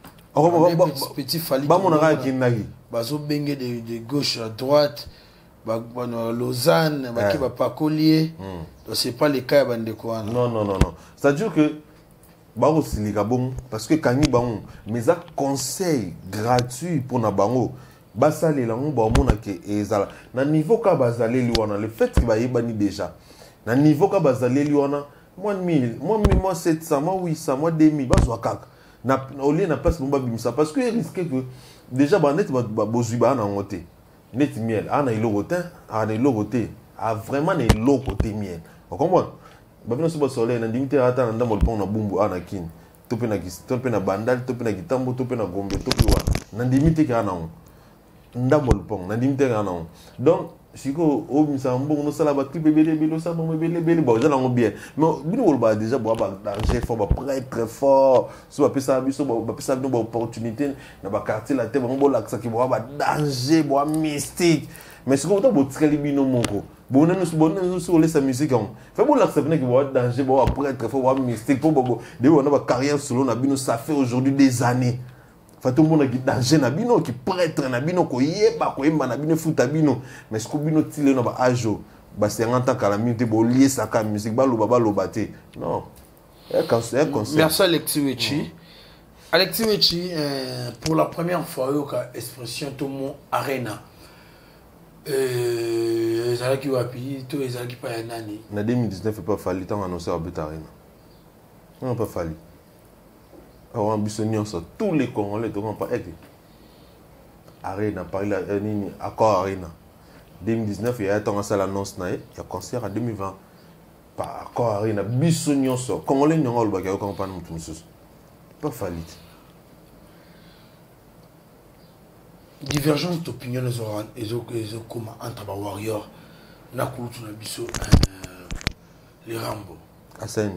Petit fali. Ba mon ara kindagi. Bazo benge de gauche à droite. Lausanne, qui va pas collier. Donc c'est pas les cas de quoi. Non. C'est-à-dire que Baro Siligabon, parce que Kani Baon, mais un conseil gratuit pour na bango, basale la on ba mona ke ezala. Na niveau ka basale liwana, le fait qu'il va y bani déjà. Na niveau ka bazaleli wana, moi 1000, moi 700, moi 800, moi 2000, bazwa kaka. Na olé na place bomba bimisa parce que risque que déjà ba net ba bozui ba na ngote. Net miel, ana ilo rotin, ana ilo roté, a vraiment na ilo côté miel. Vous comprenez? Ba bino so ba soleil na ndimite ata na ndambo pon na bumbu ana kin. Tope na bandal, tope na gitambo, tope na gombe, tope wa. Na ndimite ka na on. Ndambo pon, na ndimite ka na on. Donc siko o misambo no sala ba clip bébé bébé ça bon bébé bon ça lango bien mais bino ba déjà ba danger fort ba très fort so ba pesa biso ba pesa no ba opportunité na ba quartier la tête ba laksa ki ba danger ba mystique mais siko to botikali bino moko bonne sur les sa musique on fait bon laksa bino ki ba danger ba très fort ba mystique pour bobo de on a ba carrière solo na bino ça fait aujourd'hui des années. Tout le monde qui danger na bino qui prêtre na bino ko yeba ko yemba na bino futa bino mais ce que bino tile na ba ajo ba 50 ans kala minute bo lier sa ka musique ba loba te non concert. Merci Alexis Wechi. Alexis Wechi pour la première fois yo ka expression tout mon arena ezala ki wapi to ezala ki pa nani na 2019 pas fallu tant annoncer à but arena non pas fallu. Ambitionnions tous les Congolais ne pas être Arena, Paris, accord Arena. 2019, il y a un seul annonce, il y a un concert en 2020. Par accord Arena, Bissonnions, Congolais, n'y a pas de campagne, pas fallu. Divergence d'opinion entre les warriors, les Rambo. Hassan.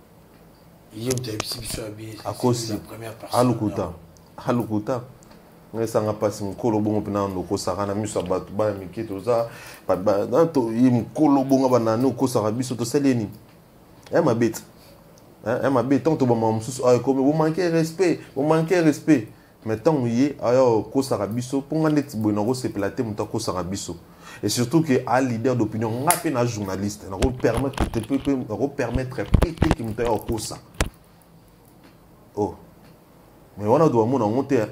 Akosi Halukuta ngesanga pasi mkolo bongo pena ndoko sakana miso batu ba miketo za ba to mkolo bongo bana noko sarabiso to seleni ma bête ma bête tant to ba mamsusu ay comme vous manquez respect mais tant yi ayo ko sarabiso ponga net bono ko sepelate muta ko sarabiso et surtout que à leader d'opinion ngapé na journaliste na ko permettre péter ki muta ko ça. Oh, mais on a doit mon monter.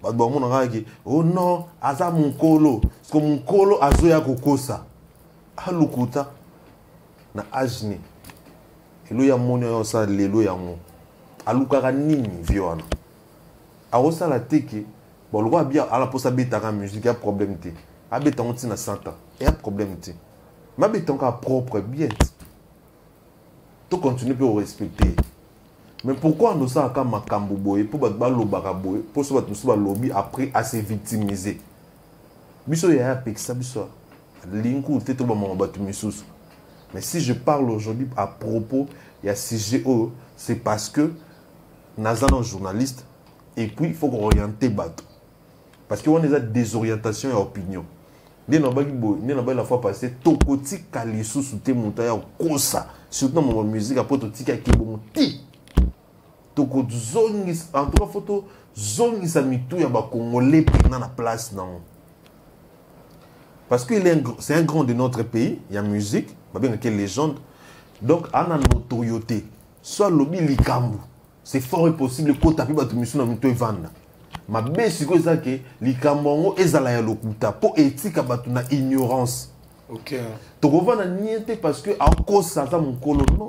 Oh non, aza mon colo. Parce que mon colo azoya kokosa. Halukuta na ajni. Elo ya moni yo sa lelo ya mo. Alukaka nini viona. Arosa la teke. Bon le bien à la posa beta ka musique a problème té. Abeta on tina 100 ans. Et a problème té. Ma beta ka propre bien. Tu continues pour respecter. Mais pourquoi nous sommes comme Makambo Boye pour battre Baraboye pour se battre sur le lobby après à se victimiser. Biso ya pexa biso. Linku te to ba battu misous. Mais si je parle aujourd'hui à propos il y a CGO, c'est parce que nazana journaliste et puis il faut orienter bateau. Parce qu'on a des désorientations et opinions. Dès la fois passée, tokoti kalisu soute montagne kosa surtout dans mon musique après totika ki bon ti. Toko zongis en tout cas photo zongis amitu ya ba congolais pendant la place non. Parce que c'est un grand de notre pays, il y a musique, bien que légende. Donc on a notoriété. Soit lobby likambu. C'est fort et possible que tu aies mission dans le vendre. Ma bête c'est que likambu ezala ya lokuta pour éthique na ignorance. OK. Tu revends na niente parce que à cause ça mon colon non.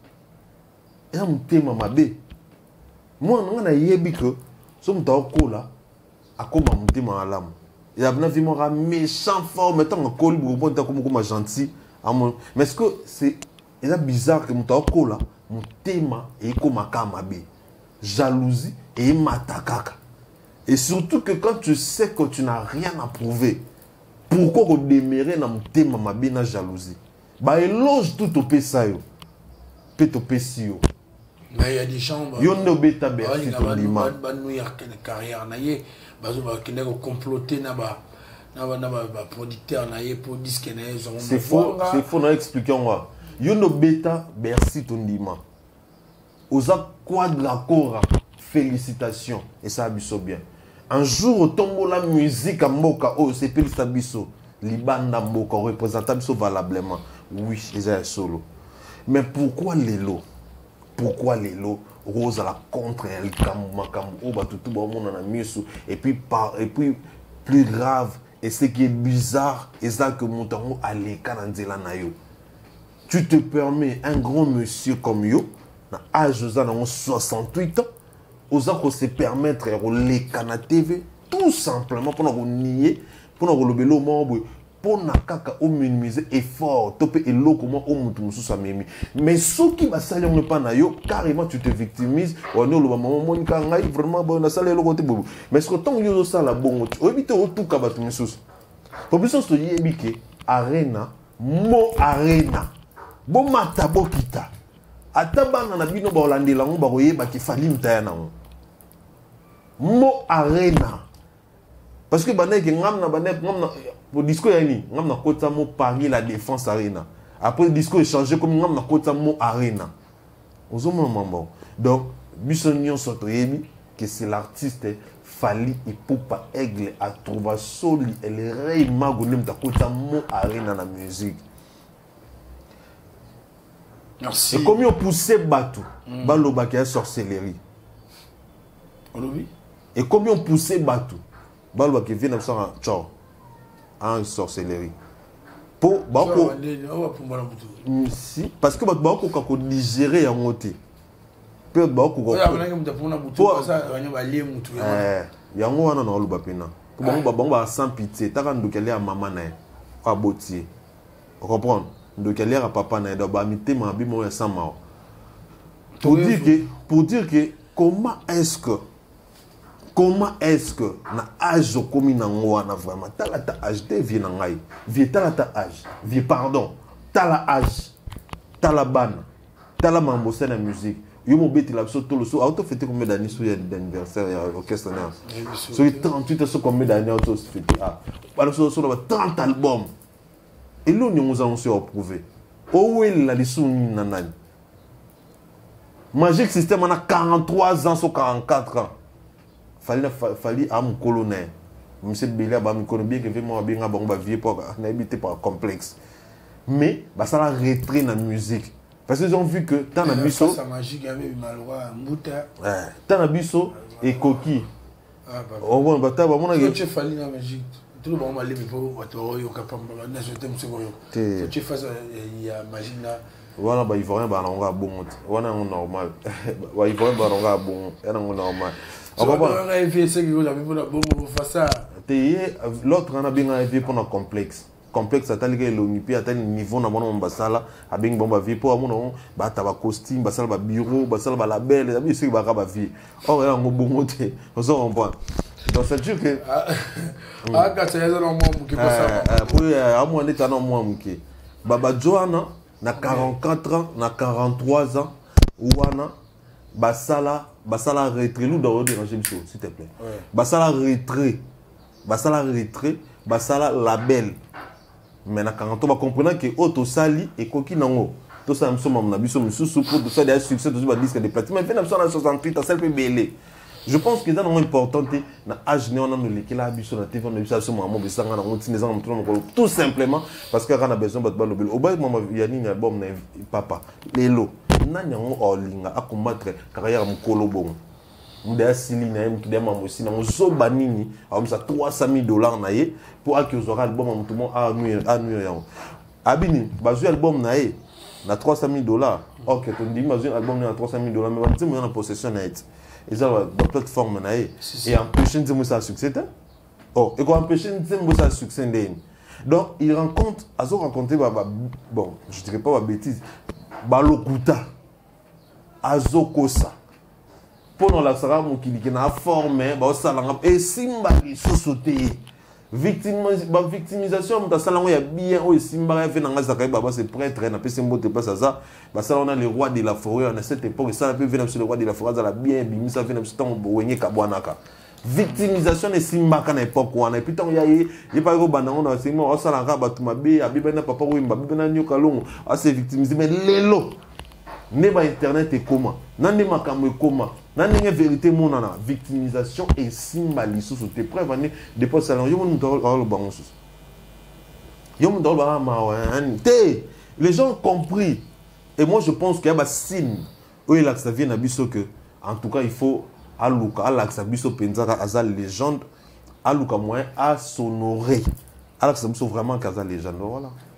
Et mon thème ma bête. Moi on a yebi que so mta okola akoma mon thème à l'âme. Il y a bien vu un méchant fort mettant un col pour pas comme gentil. Mais est-ce que c'est bizarre que mon col mon thème est comme un kamabe, jalousie et matakaka. Et surtout que quand tu sais que tu n'as rien à prouver, pourquoi demeurer dans mon thème mabe na jalousie? Bah éloge tout au pesayo, peut au pesio. Mais il y a des gens qui ont bêta berti ton lima. Carrière naie, bazo ba kende ko comploter na ba producteur naie pour disque naie. C'est faux, on a expliqué moi. Yono bêta berti ton lima. Oza quadracora, félicitations et ça abisso bien. Un jour au tombeau la musique à Moka, oh c'est pile sabisso. Libanda Moka représentant biso valablement. Oui, c'est solo. Mais pourquoi les lots? Pourquoi les lots rose à la contre elle et puis plus grave et ce qui est bizarre et ça que mon tango allait canandela nayo tu te permets un grand monsieur comme yo, na âge de 68 ans, osako se permettre les canaux TV, tout simplement pour nous nier, pour nous relever le membre, pour nous kaka au minimiser effort, topé et l'eau comment au mutu sa memi. Mais ceux qui va salir ne pas na yo, carrément tu te victimises, on est le maman monika ngai vraiment bon na salir le côté bobo. Mais ce que tant yo ça la bon, au éviter au tout kabatu misus. Pour plus se yebike arena, mo arena. Bon mata bokita. Atabana na bino ba olandela ngo ba koyeba ki fali mtaya na ngo. Mo arena. Parce que bana ke ngamna pour disco yani ngamna kota mo Paris la Défense Arena. Après le disco échangé comme ngamna kota mo arena. Ozomo mambo. Donc Bissonion sotoyebi que c'est l'artiste Fali Ipupa Aigle a trouvé soli et le rey magonem ta kota mo arena na musique. Merci. Et combien on poussait Batou, Baloba qui est sorcellerie. Et combien on poussait Batou, Baloba qui vient en sorcellerie. Pour Bako. Si, parce que Bako kako digérer en moté. Peut Bako. Yango wana na oluba pena. Pour Bako ba sans pitié, ta kan dokele a maman na a botier. Vous comprenez? Donc elle est à papa na do ba mité ma bi mo sans mao. Pour dire que comment est-ce que na âge comme na ngwana vraiment tala ta âge de vie na ngai vie tala ta âge vie pardon tala âge tala ban tala mambo c'est la musique yo mo beti la biso tout le so auto fêter combien d'années sur d'anniversaire ya orchestre na sur 38 so combien d'années auto fêter ah alors so 30 albums. Et là, nous allons se retrouver. Où est la leçon nanani? Magic System on a 43 ans sur 44 ans. Fallait à mon colonel. Monsieur Bélia, je connais bien que vraiment bien à vie pour n'habiter par complexe. Mais ça a retrait dans la musique. Parce qu'ils ont vu que tant la biso. Ça magique avec malwa mouta. Tant la biso et coquille. Ah bah. Oh bon, bah t'as mon avis. Tu fallait dans la magique. Tout le monde m'a dit pour yo capable na je t'aime c'est bon. Tu fais il y a magie là. Voilà bah ivoirien bah on va bon. Voilà on normal. Bah ivoirien bah on va bon. Et on normal. On va pas rêver c'est que vous avez pour la bon pour faire ça. L'autre on a bien rêvé pour un complexe. Complexe à tel que l'onipi à tel niveau na mon basala a bien bon bah vie pour mon bah ta costume bah ça bah bureau bah ça bah label ça bien c'est bah ba vie. Or là on bon monter. On se comprend. Donc ça veut dire que quand c'est un homme qui passe à moi l'état non moi qui Baba Joana na 44 ans na 43 ans ouana basala retrait nous doit déranger monsieur s'il te plaît basala retrait basala label mais na 40 ans va comprendre que auto sali et coquille nango tout ça nous sommes na biso mususu pour tout ça des succès tout ça disque de platine mais fait na 68 ans ça peut belé. Je pense que c'est important na âge né on a nous qui la biso na TV on a vu ça sur maman besanga na routine les tout simplement parce que on a besoin de balobel au bas maman yani na album na papa lelo nanya ngo olinga a combattre carrière mukolo bon mudaya sili na yem kidema mosi na zo banini a comme ça $300,000 na ye pour que os aura album tout monde a nuit abini bazu album na ye na $300,000 OK tu dis bazu album na $300,000 mais on dit moi en possession net. Ils ont la plateforme et empêcher de faire succès. Oh, et qu'on empêche de faire succès. Donc, ils rencontrent, ils ont rencontré, bon, je ne dirais pas ma bêtise, Balokuta, Azokosa. Pendant la Sarah, qui a formé, et Simba, ils sont sautés. Victimisation, il y a bien, Simba, c'est prêtre, on a le roi de la forêt, à cette époque, ça peut venir sur le roi de la forêt, ça a bien, ça vient sur le Boigné Kabouanaka. Victimisation de Simba, à l'époque, et puis il y a pas de banane, on a dit, on s'en a rabattu ma bille, à Bibena Papa Wimba, Bibena Nyokalong, assez victimisé, mais l'élo, n'est pas internet et comment, n'en est pas comme comment. Nan une vérité mon nana victimisation et Simba sous tes preuves année depuis ça yo mon le bango sous yo mon dans les gens ont compris et moi je pense qu'il y a des signes où il a que ça vient à biso que en tout cas il faut aluka alaxa biso penzaka azal légende aluka moyen à s'honorer alaxa biso vraiment kaza légende voilà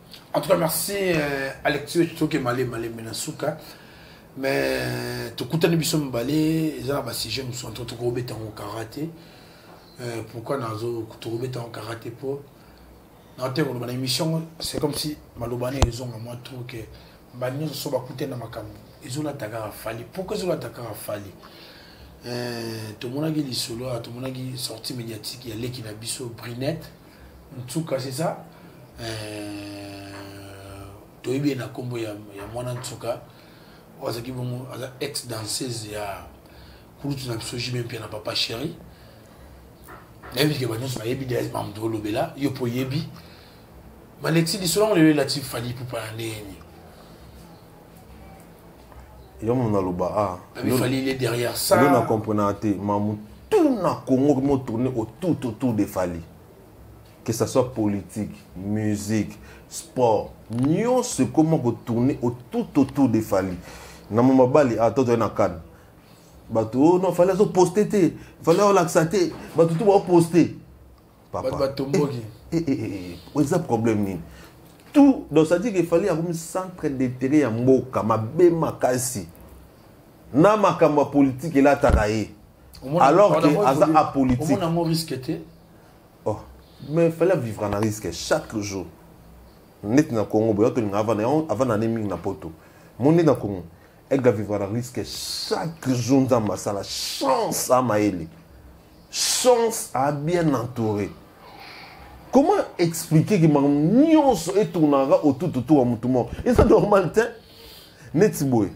En tout cas, merci Alexis Titoke Malé Menasuka. Mais tu écoutes un biso mbalé, ils ont un sujet nous sont trop robés en karaté. Pourquoi nazo tu robés en karaté pour dans une émission, c'est comme si malobane ils ont moi trop que bani so ba écouter na makambo. Ils ont l'attaquer à Fali. Pourquoi ils ont l'attaquer à Fali? Tout le monde a dit solo, tout le monde a dit sortie médiatique, il y a les qui n'a biso Brinette. En tout cas, c'est ça. Tu es bien à combo, il y a moi en tout cas. Ozaki bongo aza ex danseuse ya kulutu na biso jime mpia na papa chéri nayebi ke banyoso bayebi des mamdo lobela yo po yebi malexi lisolo le relatif fali pour parler yo mona loba ah il fallait il est derrière ça on a compris mamu tout na Congo mo tourner autour de Fali, que ça soit politique, musique, sport, nous se comment tourner autour de Fali. Na mama bali a toto na kan bato non fallait so poster te fallait relaxer bato tout va poster papa bato mbogi c'est problème ni tout donc ça dit qu'il fallait avoir un centre d'intérêt ya mboka mabe makasi na makambo politique là takaye alors que asa apolitique on a mon risque te oh mais fallait vivre en risque chaque jour net na Congo boyo to avant na nemi na poto mon net na Congo elle va vivre un risque chaque jour dans ma salle. Chance à Maëli. Chance à bien entourer. Comment expliquer que Nyonso est tournera autour à mon et c'est normal, hein? Netiboy.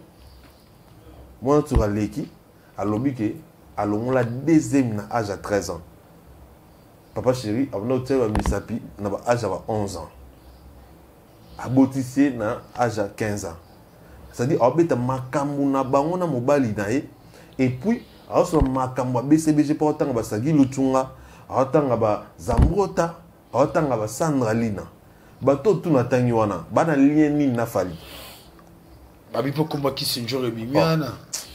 Moi, tu as l'équipe. À l'objet, allons la deuxième âge à 13 ans. Papa chéri, avant de Misapi, n'a pas âge à 11 ans. À Botissier, n'a âge à 15 ans. C'est-à-dire obeta makambu na bango na mobali na ye et puis alors makambu BCBG pas autant ba Sagi Lutunga autant ba Zambrota autant ba Sandra Lina bato tout na tangi wana bana lien ni na Fali babi po komba Kisinjora bimiana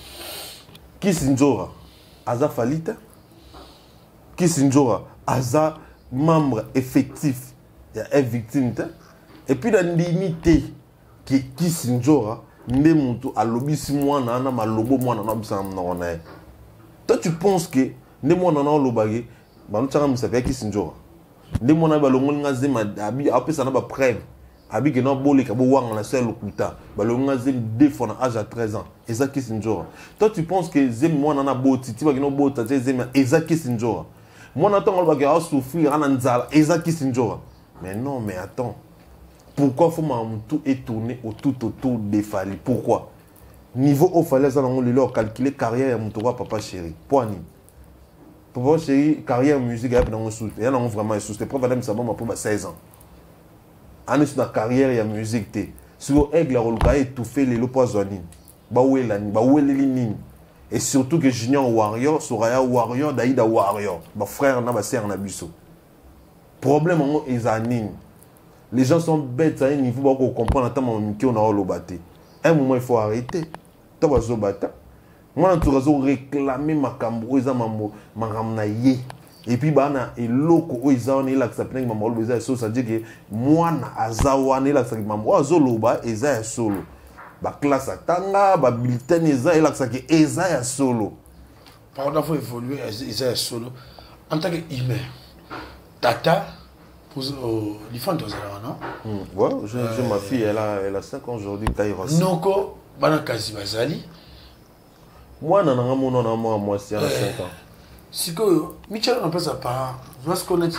Kisinjora aza Falita Kisinjora aza membre effectif ya victime et puis la limité qui Kisinjora ne monto à lobby moi na malobo moi na bisa na toi tu penses que ne moi na lobagé ba no tsanga misa ki Sinjora ne moi na ba longol ngazema abi apesa na ba preuve abi que non boleka bo wanga na seul okuta ba longol ngazem défend à âge à 13 ans ezaki Sinjora toi tu penses que zem moi na boti ti ba que no bota zem ezaki Sinjora moi na tongo ba que souffrir ana nzala ezaki Sinjora mais non mais attends. Pourquoi faut tout est tourné autour des Fali? Pourquoi? Niveau au Fali, ça on leur calculer carrière mon papa chéri. Poani. Papa chéri carrière musique il y a dans sous. Il y a vraiment sous. C'est pas madame ça m'a pour 16 ans. Année sur la carrière il y a musique té. Sur aigle la étouffé les poisonines. Ba ouelani, ba ouelini. Et surtout que Junior Warrior, Soraya Warrior, Daïda Warrior. Ba frère na ba sœur na biso. Problème en ils animent. Les gens sont bêtes à un niveau pour comprendre qu'on a lobaté. À un moment, il faut arrêter. Tu vas zobata. Moi, tu vas réclamer ma cambo, ma ramnaye. Et puis, bana et loko, ils ont là que ça peut être maman, ça dit que moi, na azawane là que ça maman, zoloba, eza solo. Ba classe atanga, ba bulletin eza là que ça que eza solo. Par contre, il faut évoluer, eza solo. En tant qu'humain, tata. L'IFAN non? Ouais, j'ai ma fille, elle a 5 ans aujourd'hui. Noko, Banakazi Bazali. Moi, je suis moi, c'est 5 ans. Si que Michel n'a pas sa part, je vais se connaître.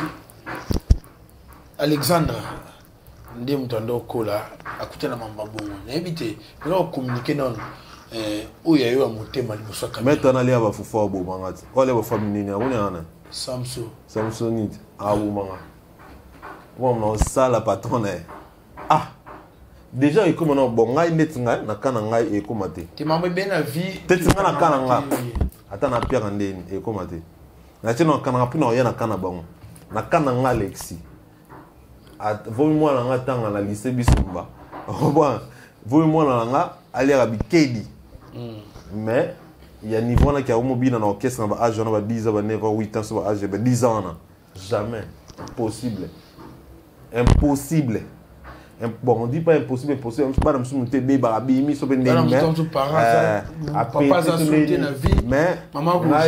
Alexandre, Ndemutando Kola, à côté de ma maman, n'habitez, mais là, on communique non. Où il y a eu un moté mal de soi. Maintenant, il y a un fou au Boumanga. On est famille, on est en Samsonite, à Boumanga. On ça la patronne. Ah, déjà, il comme on bon, ngai netinga na kana ngai e komate. Tu m'as bien la vie. Tetinga na kana nga. Ata na pierre ndeni e komate. Na tino kana rapina ya na kana bango. Na kana nga Alexis. At vomi moi na nga tanga na lycée Bisumba. Bon, vomi moi na nga ali rabi Kedi. Mais il y a niveau na qui a mobile dans l'orchestre na âge na 10 ans, 9 ans, 8 ans, sur âge 10 ans. Jamais possible. Impossible. bon, on dit pas impossible, impossible. Je ne sais pas des barabis, mais papa a sauté la vie. Mais maman vous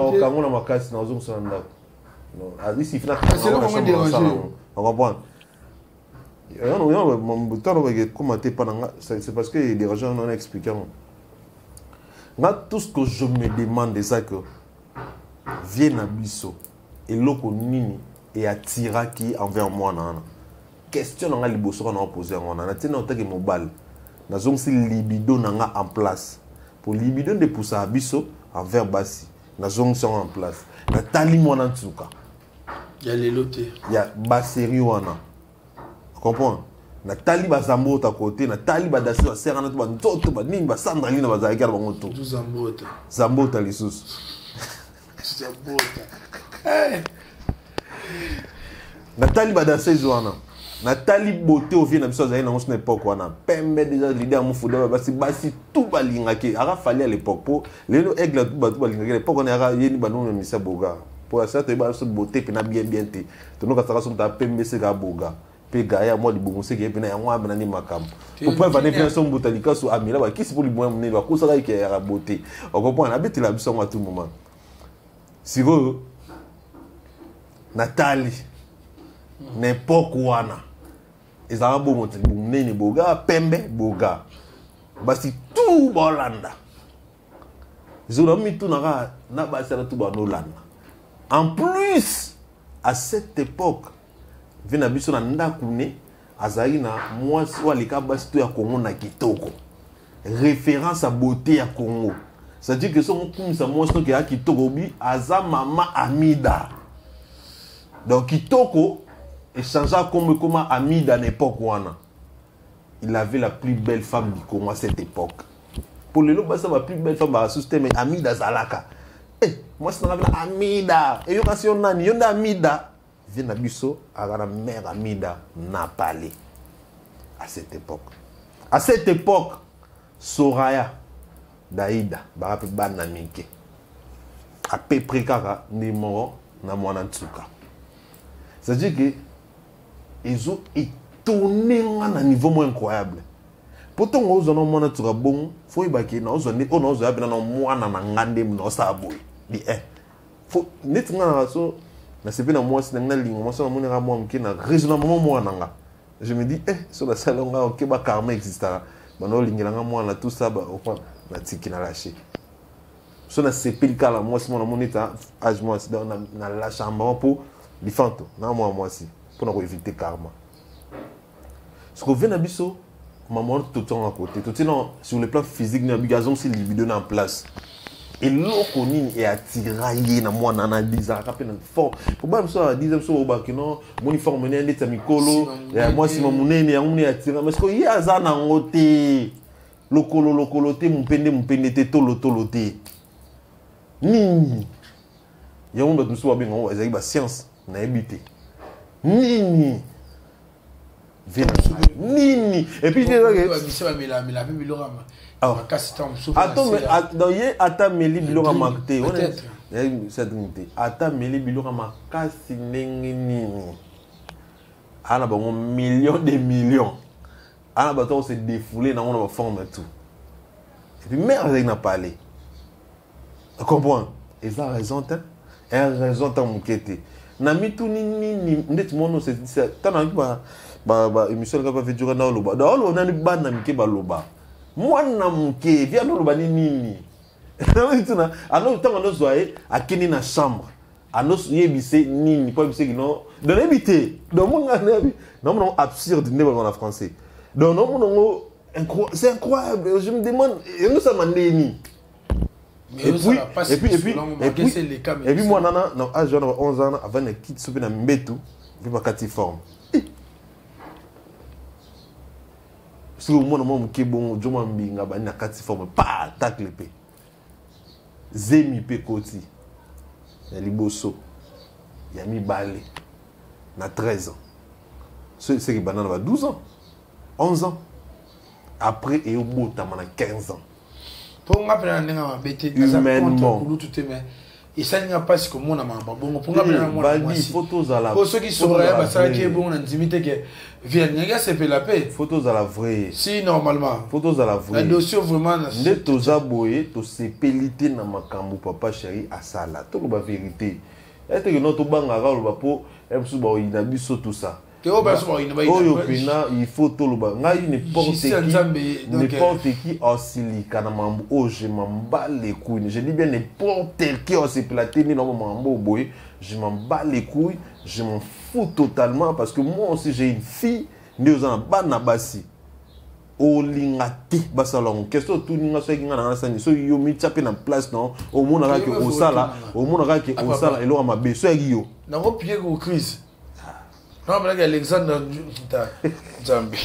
c'est parce que des gens non expliqué. Tout ce que je me demande c'est ça que vienne à Bisso et loko nini et attira qui envers moi nana. Question nanga liboso qu'on a posé on a tenu en tant que mobile. Nous avons si libido nanga en place. Pour libido de pousser à Bisso envers Bassi. Nous avons en place. Na tali moi en tout cas. Il y a les lotés. Il y a Basseri wana. Comprends? Na tali ba zambo ta côté, na tali ba dasi ba serana to ba ntoto ba nini ba sandra lina ba zaika ba ngoto. Zambo ta lisus. Zambo ta. Na tali ba dasi zwana. Na tali beauté au vie na biso zai na ngosna époque wana. Pembe déjà leader mu football ba basi tout ba lingaki. Ara fallait à l'époque pour lelo aigle tout ba lingaki. L'époque on era yeni ba no misa boga. Pour ça te ba so beauté pe na bien te. To no ka saka so ta pembe se ga boga. Gaya moi libongo se ke pena yango abana ni makambo pour pas va ne son botalika so amila ba kisi pour libongo mne ba kosa ka ke ya beauté on comprend na beti la biso à tout moment siro Nathalie n'importe wana ezala bo monte nene boga pembe boga basi tout bolanda zolo mi tout na ba sala tout ba nolanda en plus à cette époque vina biso na ndakune azali na mwasi walika basi to ya Congo na kitoko référence à beauté ya Congo c'est-à-dire que son kumisa mwasi to ya kitoko bi aza mama Amida donc kitoko échangea comme Amida à l'époque wana il avait la plus belle femme du Congo à cette époque pour le loba ça la plus belle femme à système mais Amida zalaka moi c'est na Amida et yo kasi on nani yonda Amida vient Bisso à la mère Amida n'a parlé à cette époque. À cette époque, Soraya Daïda barape banamike à peu près kaka numéro na mwana tsuka. C'est-à-dire que ils ont étonné à un niveau moins incroyable. Pourtant on a mwana tsuka bon, faut y baki na ozo ne ono ozo ya bina na mwana na ngande no saboy. Di faut net ngana so na sepe na moi c'est na lingo moi ça mon era moi qui na raisonnement moi nanga je me dis sur la salonga OK ba karma existera bano lingela nga moi na tout ça ba au point na tiki na lâcher so na sepe le kala moi c'est mon état âge moi c'est dans na la chambre pour les fanto na moi si pour na éviter karma ce qu'on vient na biso maman tout temps à côté tout non sur le plan physique na bigazon c'est libido en place. Et l'autre est attiré na moi nana bizarre rapide fort pour moi ça disait ça au bac non mon uniforme n'est pas mikolo moi si mon nene on est attiré mais ce que y a ça na ngote lokolo te mon pende te tolote ni ya on doit nous bien on va science na habité ni Nini et puis attends mais dans ye ata meli bilora makte on est cette unité ata meli bilora makasi ndenge nini ana ba millions de millions ana ba to se défouler na on va forme tout et puis mère elle n'a parlé comprends et ça raison tant mukete na mitu nini ndeti mono c'est tant ba émission ka va durer na loba da lo na ni bana mike ba loba mwana mke via no loba nini na alors tant on zoaé akini na chambre anos yebise nini pas bise non de l'habiter donc mon non absurde ne pas en français donc non c'est incroyable je me demande et nous ça mandeni et puis moi nana non âge de 11 ans avant de quitter souper na mbetu puis pas kati forme si au moins mon qui bon joma mbinga ba na kati forme pas tacle pe zemi pe koti ya liboso ya mi balé na 13 ans c'est qui banana va 12 ans 11 ans après et au bout ta 15 ans pour moi prendre nga mabete humainement tout mais Et ça n'y a pas si comme on a bon pour Baldi photos à la pour ceux qui sont là ça qui est bon on intimité que vient gars c'est fait la paix photos à la vraie si normalement photos à la vraie la notion vraiment ne toza boye to sepelité na makambo papa chéri asala to ba vérité est que notre banga ga lo po emsu ba ina biso tout ça il faut tout le bas n'importe qui oscillika na mambo oh je m'en bats les couilles je dis bien n'importe qui ose platé ni dans mambo boy je m'en bats les couilles je m'en fous totalement parce que moi aussi j'ai une fille nous en bana basi olingate basalon question tout ninga so kinga na sani so yo mi taper na place non au monde ka ke osala et lo ma beso yo na ko pied ko crise. Non, mais Alexandre Zambi.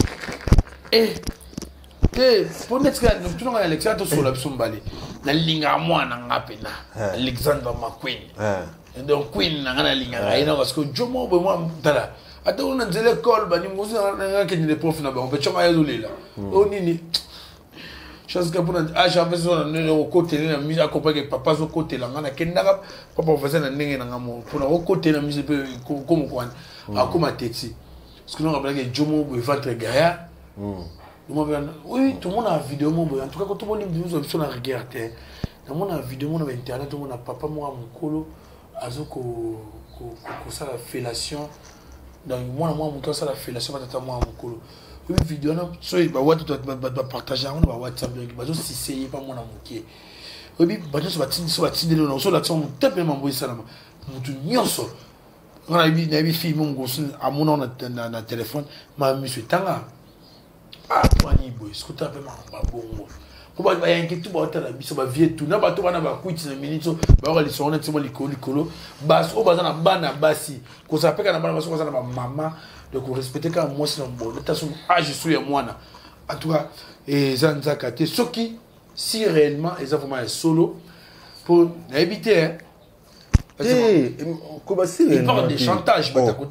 Pour nous, nous avons Alexandre sur la Sombali. Na linga moi na ngapena. Alexandre McQueen. Donc Queen na ngana linga ina parce que jomo be moi tala. Ata on a l'école ba ni muzi na ngake ni prof na ba on peut chama yezuli là. O nini. Chose que pour j'avais besoin de côté na mise accompagner papa zo côté là ngana kenda papa faisait na ndenge na ngamo pour na côté na mise comme quoi comme à Texi parce que nous on rappelle que Jomo veut ventre Gaïa oui tout le monde a vidéo en tout cas quand tout le monde nous sur la regarder tout le monde a vidéo on a internet tout le monde a papa moi mukolo azoko ça la fellation donc moi mon ça la fellation tata moi mukolo oui vidéo na so ba watu ba partager on ba WhatsApp ba zo si c'est pas moi na mukie oui ba zo ba tindi no so la tson tape mambo salama mutu nyonso on a vu film mon gosse à mon nom na téléphone ma monsieur tanga ah pani boy ce que tu appelles ma bongo ko ba ya nkitu ba tala biso ba vie tout na ba to bana ba kwiti na minute ba ko li sona tsimo likolo bas o bazana bana basi ko sa peka na bana baso ko na ba mama de ko respecter quand moi c'est un bon attention ah je suis moi en tout cas et zanzaka te soki si réellement ils ont vraiment solo pour éviter il parle de chantage,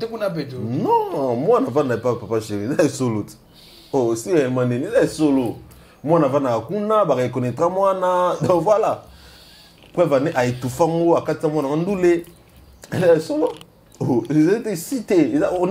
non, moi je pas papa chéri, c'est solo. Oh, si c'est solo. Moi je reconnaître moi donc voilà. Preuve à étouffer moi à 4 mois en doulé. C'est solo. Oh, ils étaient cités.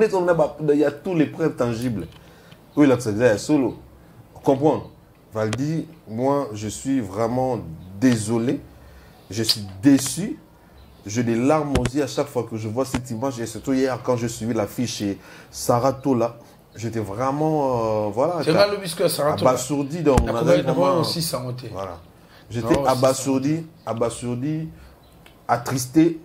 Il y a tous les preuves tangibles. Oui, là c'est solo. Comprendre. Valdi, moi je suis vraiment désolé. Je suis déçu. J'ai des larmes aux yeux à chaque fois que je vois cette image. Et surtout hier, quand je suivi l'affiche chez Sarah Tola, j'étais vraiment voilà. C'est mal le biscuit Sarah Tola. Abasourdi. Donc on a vraiment aussi ça monté. Voilà. J'étais abasourdi, attristé.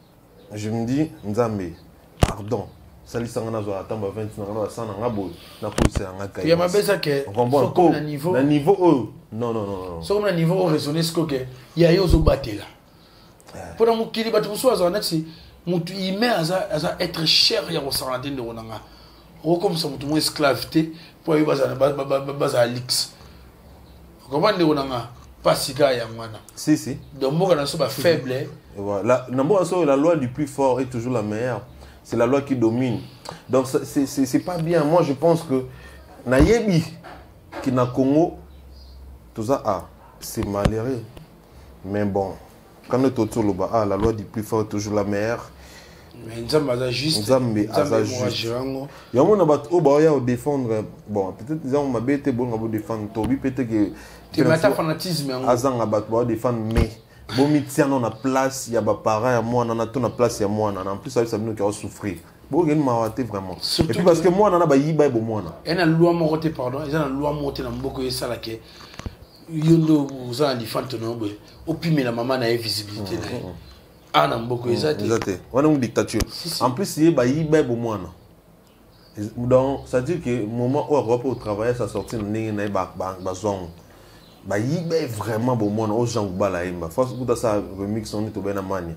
Je me dis, Nzambe, pardon. Sali sangana zo atamba 20 na sana ngabo na police nga kai. Il y a ma besa que sur le niveau non. Sur le niveau raisonner ce que il y a yo zo batela. Pour nous qui bat muso azana si mutu ime aza être cher ya ko sarandine de wonanga. O comme ça mutu mo esclavité pour y baza lix. Comment de wonanga pas sika ya mwana. Si. Donc mo kana so ba faible. Voilà, la loi du plus fort est toujours la meilleure. C'est la loi qui domine. Donc c'est pas bien. Moi je pense que Nayebi qui na Congo tout ça c'est malheureux. Mais bon, quand on est autour là-bas, la loi du plus fort est toujours la meilleure. Mais Nzambe a juste. Il y a mon abat au bas au défendre. Bon, peut-être ils ont ma bête bon à défendre. Tobi peut-être que. Tu mets ta fanatisme. Azang abat pour défendre mais. Bon, tiens, on a place, il y a des parents, à moi, on a tout la place, il y a moi, en plus, ça veut dire qu'il va souffrir. Bon, il y a une maladie vraiment. Et puis parce que moi, on a pas y bail pour moi. Il y a une loi montée, pardon, il y a une loi montée dans beaucoup de ça là que yondo vous avez l'enfant non au plus mais la maman n'a visibilité là. Ah non beaucoup exact. On a une dictature. En plus, il y a y bail pour moi. Donc, ça veut dire que moment où on va au travail, ça sortit n'est pas zone. Bah il est vraiment bon moi aux gens bala imba force pour ça remix on est au benamania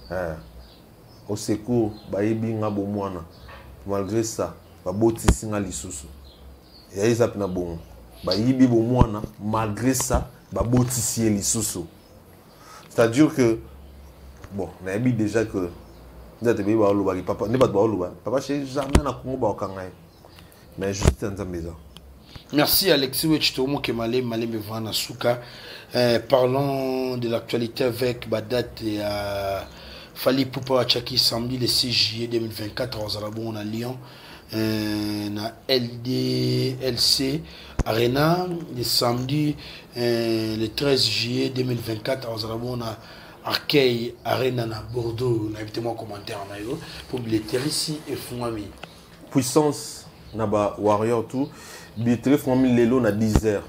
au secours bah il binga bon moi malgré ça bah botisi nga lisusu ya isa pina bon bah il bi bon moi malgré ça bah botisi lisusu c'est-à-dire que bon na bi déjà que ndate bi ba loba papa ne ba ba loba papa chez jamais na Congo ba kangai mais juste en Zambie Merci Alexis Wechitomo Kemale Malé Mevana Souka. Parlons de l'actualité avec Badat et Fali Poupa Chaki samedi le 6 juillet 2024 à Zarabon à Lyon. Na LDLC Arena le samedi le 13 juillet 2024 à Zarabon à Arcueil Arena na Bordeaux. Invitez-moi en commentaire pour billetterie ici et Fumami. Puissance Naba Warrior tout. Billetterie Fumami Lelo na 10h.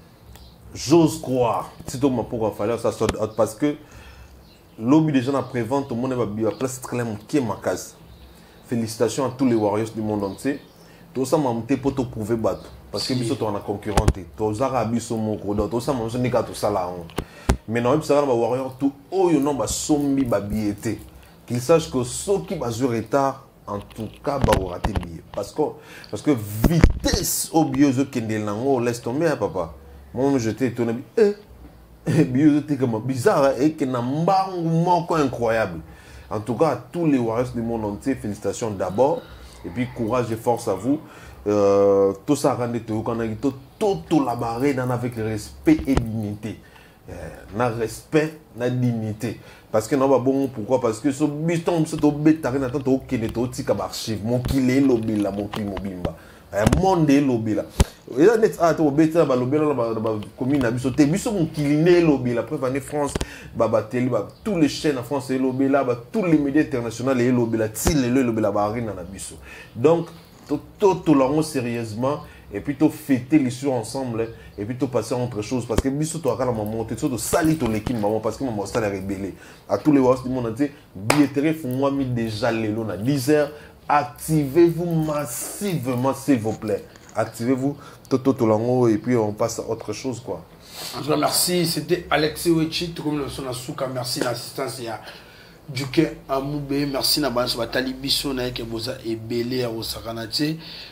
J'ose croire. Si tu m'as pas fallu ça sort parce que l'objet déjà na prévente tout le monde va place très qui ma case. Félicitations à tous les Warriors du monde entier. Tout ça m'a monté pour te prouver battre. Parce que biso on a concurrenté. Tout ça a biso mon codo. Tout ça m'a dit tout ça là. Mais non, ça va Warrior tout oh yo non ba sombi ba billetté. Qu'ils sachent que ceux qui va jouer retard en tout cas va rater billet. Parce que vitesse obieuse qui est là laisse tomber papa. Moi j'étais étonné. Billet était comme bizarre et qui n'a pas incroyable. En tout cas, à tous les Warriors du monde entier, félicitations d'abord. Et puis, courage et force à vous. Tout ça rendait tout. Tout la barre avec respect et dignité. Na respect, na dignité. Parce que non, bon, pourquoi? Parce que ce biston, c'est au bétaré, n'attend aucun état, au tic archive, mon kilé, lobby, la mon kimobimba. Monde lobby là. Et là, net à au bétaré, lobby là, commune à biso, biso mon kilé, lobby là. Après, venez France, télé, tous les chaînes en France, et lobby là, tous les médias internationaux, et lobby là, til le lobby là, barine à biso. Donc, tout l'angle sérieusement. Et puis, tu fêter l'issue ensemble. Et puis, tu passer à autre chose. Parce que, bisous, tu as la maman, tu as sali ton équipe, maman, parce que maman, c'est la rébellée. À tous les Warriors du monde entier, billetterie, font-moi mis déjà les lots à 10h. Activez-vous massivement, s'il vous plaît. Activez-vous tout l'angle. Et puis, on passe à autre chose, quoi. En tout cas, merci. C'était Alexis Wechi, tout comme le son à Souka. Merci l'assistance. Il y a Duke Amoube. Merci na balance batali biso na ke boza ebele ya osakanate.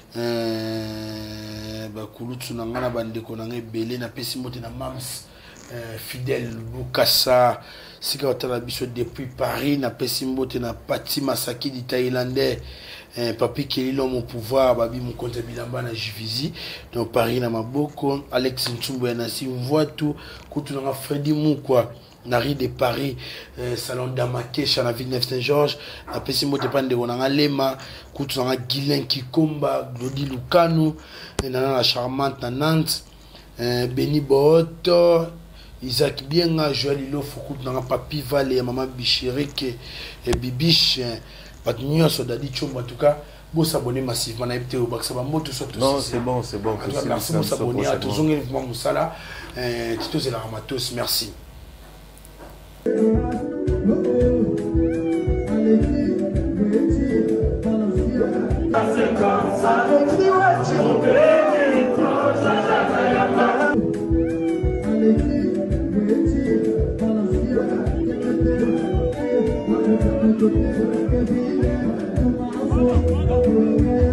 Ba kulutu na ngana bande ko na ebele na pesi mote na mams fidèle Bukasa sika otala biso depuis Paris na pesi mote na Pati Masaki di Thaïlandais. Papi Kelilo mon pouvoir babi mon compte bilamba na Jivizi donc Paris na maboko Alex Ntumbo na si on voit tout kutu na Freddy Mou quoi. Nari de Paris, salon d'Amaké, chez la ville de Saint-Georges, la Pessimo de Pande, on a Lema, Koutou, on a Guilain Kikomba, Glody Lucano, la charmante à Nantes, Benny Bohoto, Isaac Bienga, Joël Lilo, Foucault, dans Papi Valley, Maman Bichirek, et Bibiche, Patignon, Sodadi Chombo, en tout cas. Vous s'abonner massivement à FT au Bac Sabambo, tout ça, tout ça. Non, c'est bon, c'est bon. Merci de s'abonner à tous les mouvements Moussala, Tito et la Ramatos, merci.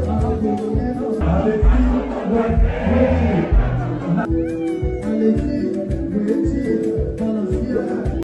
Allez,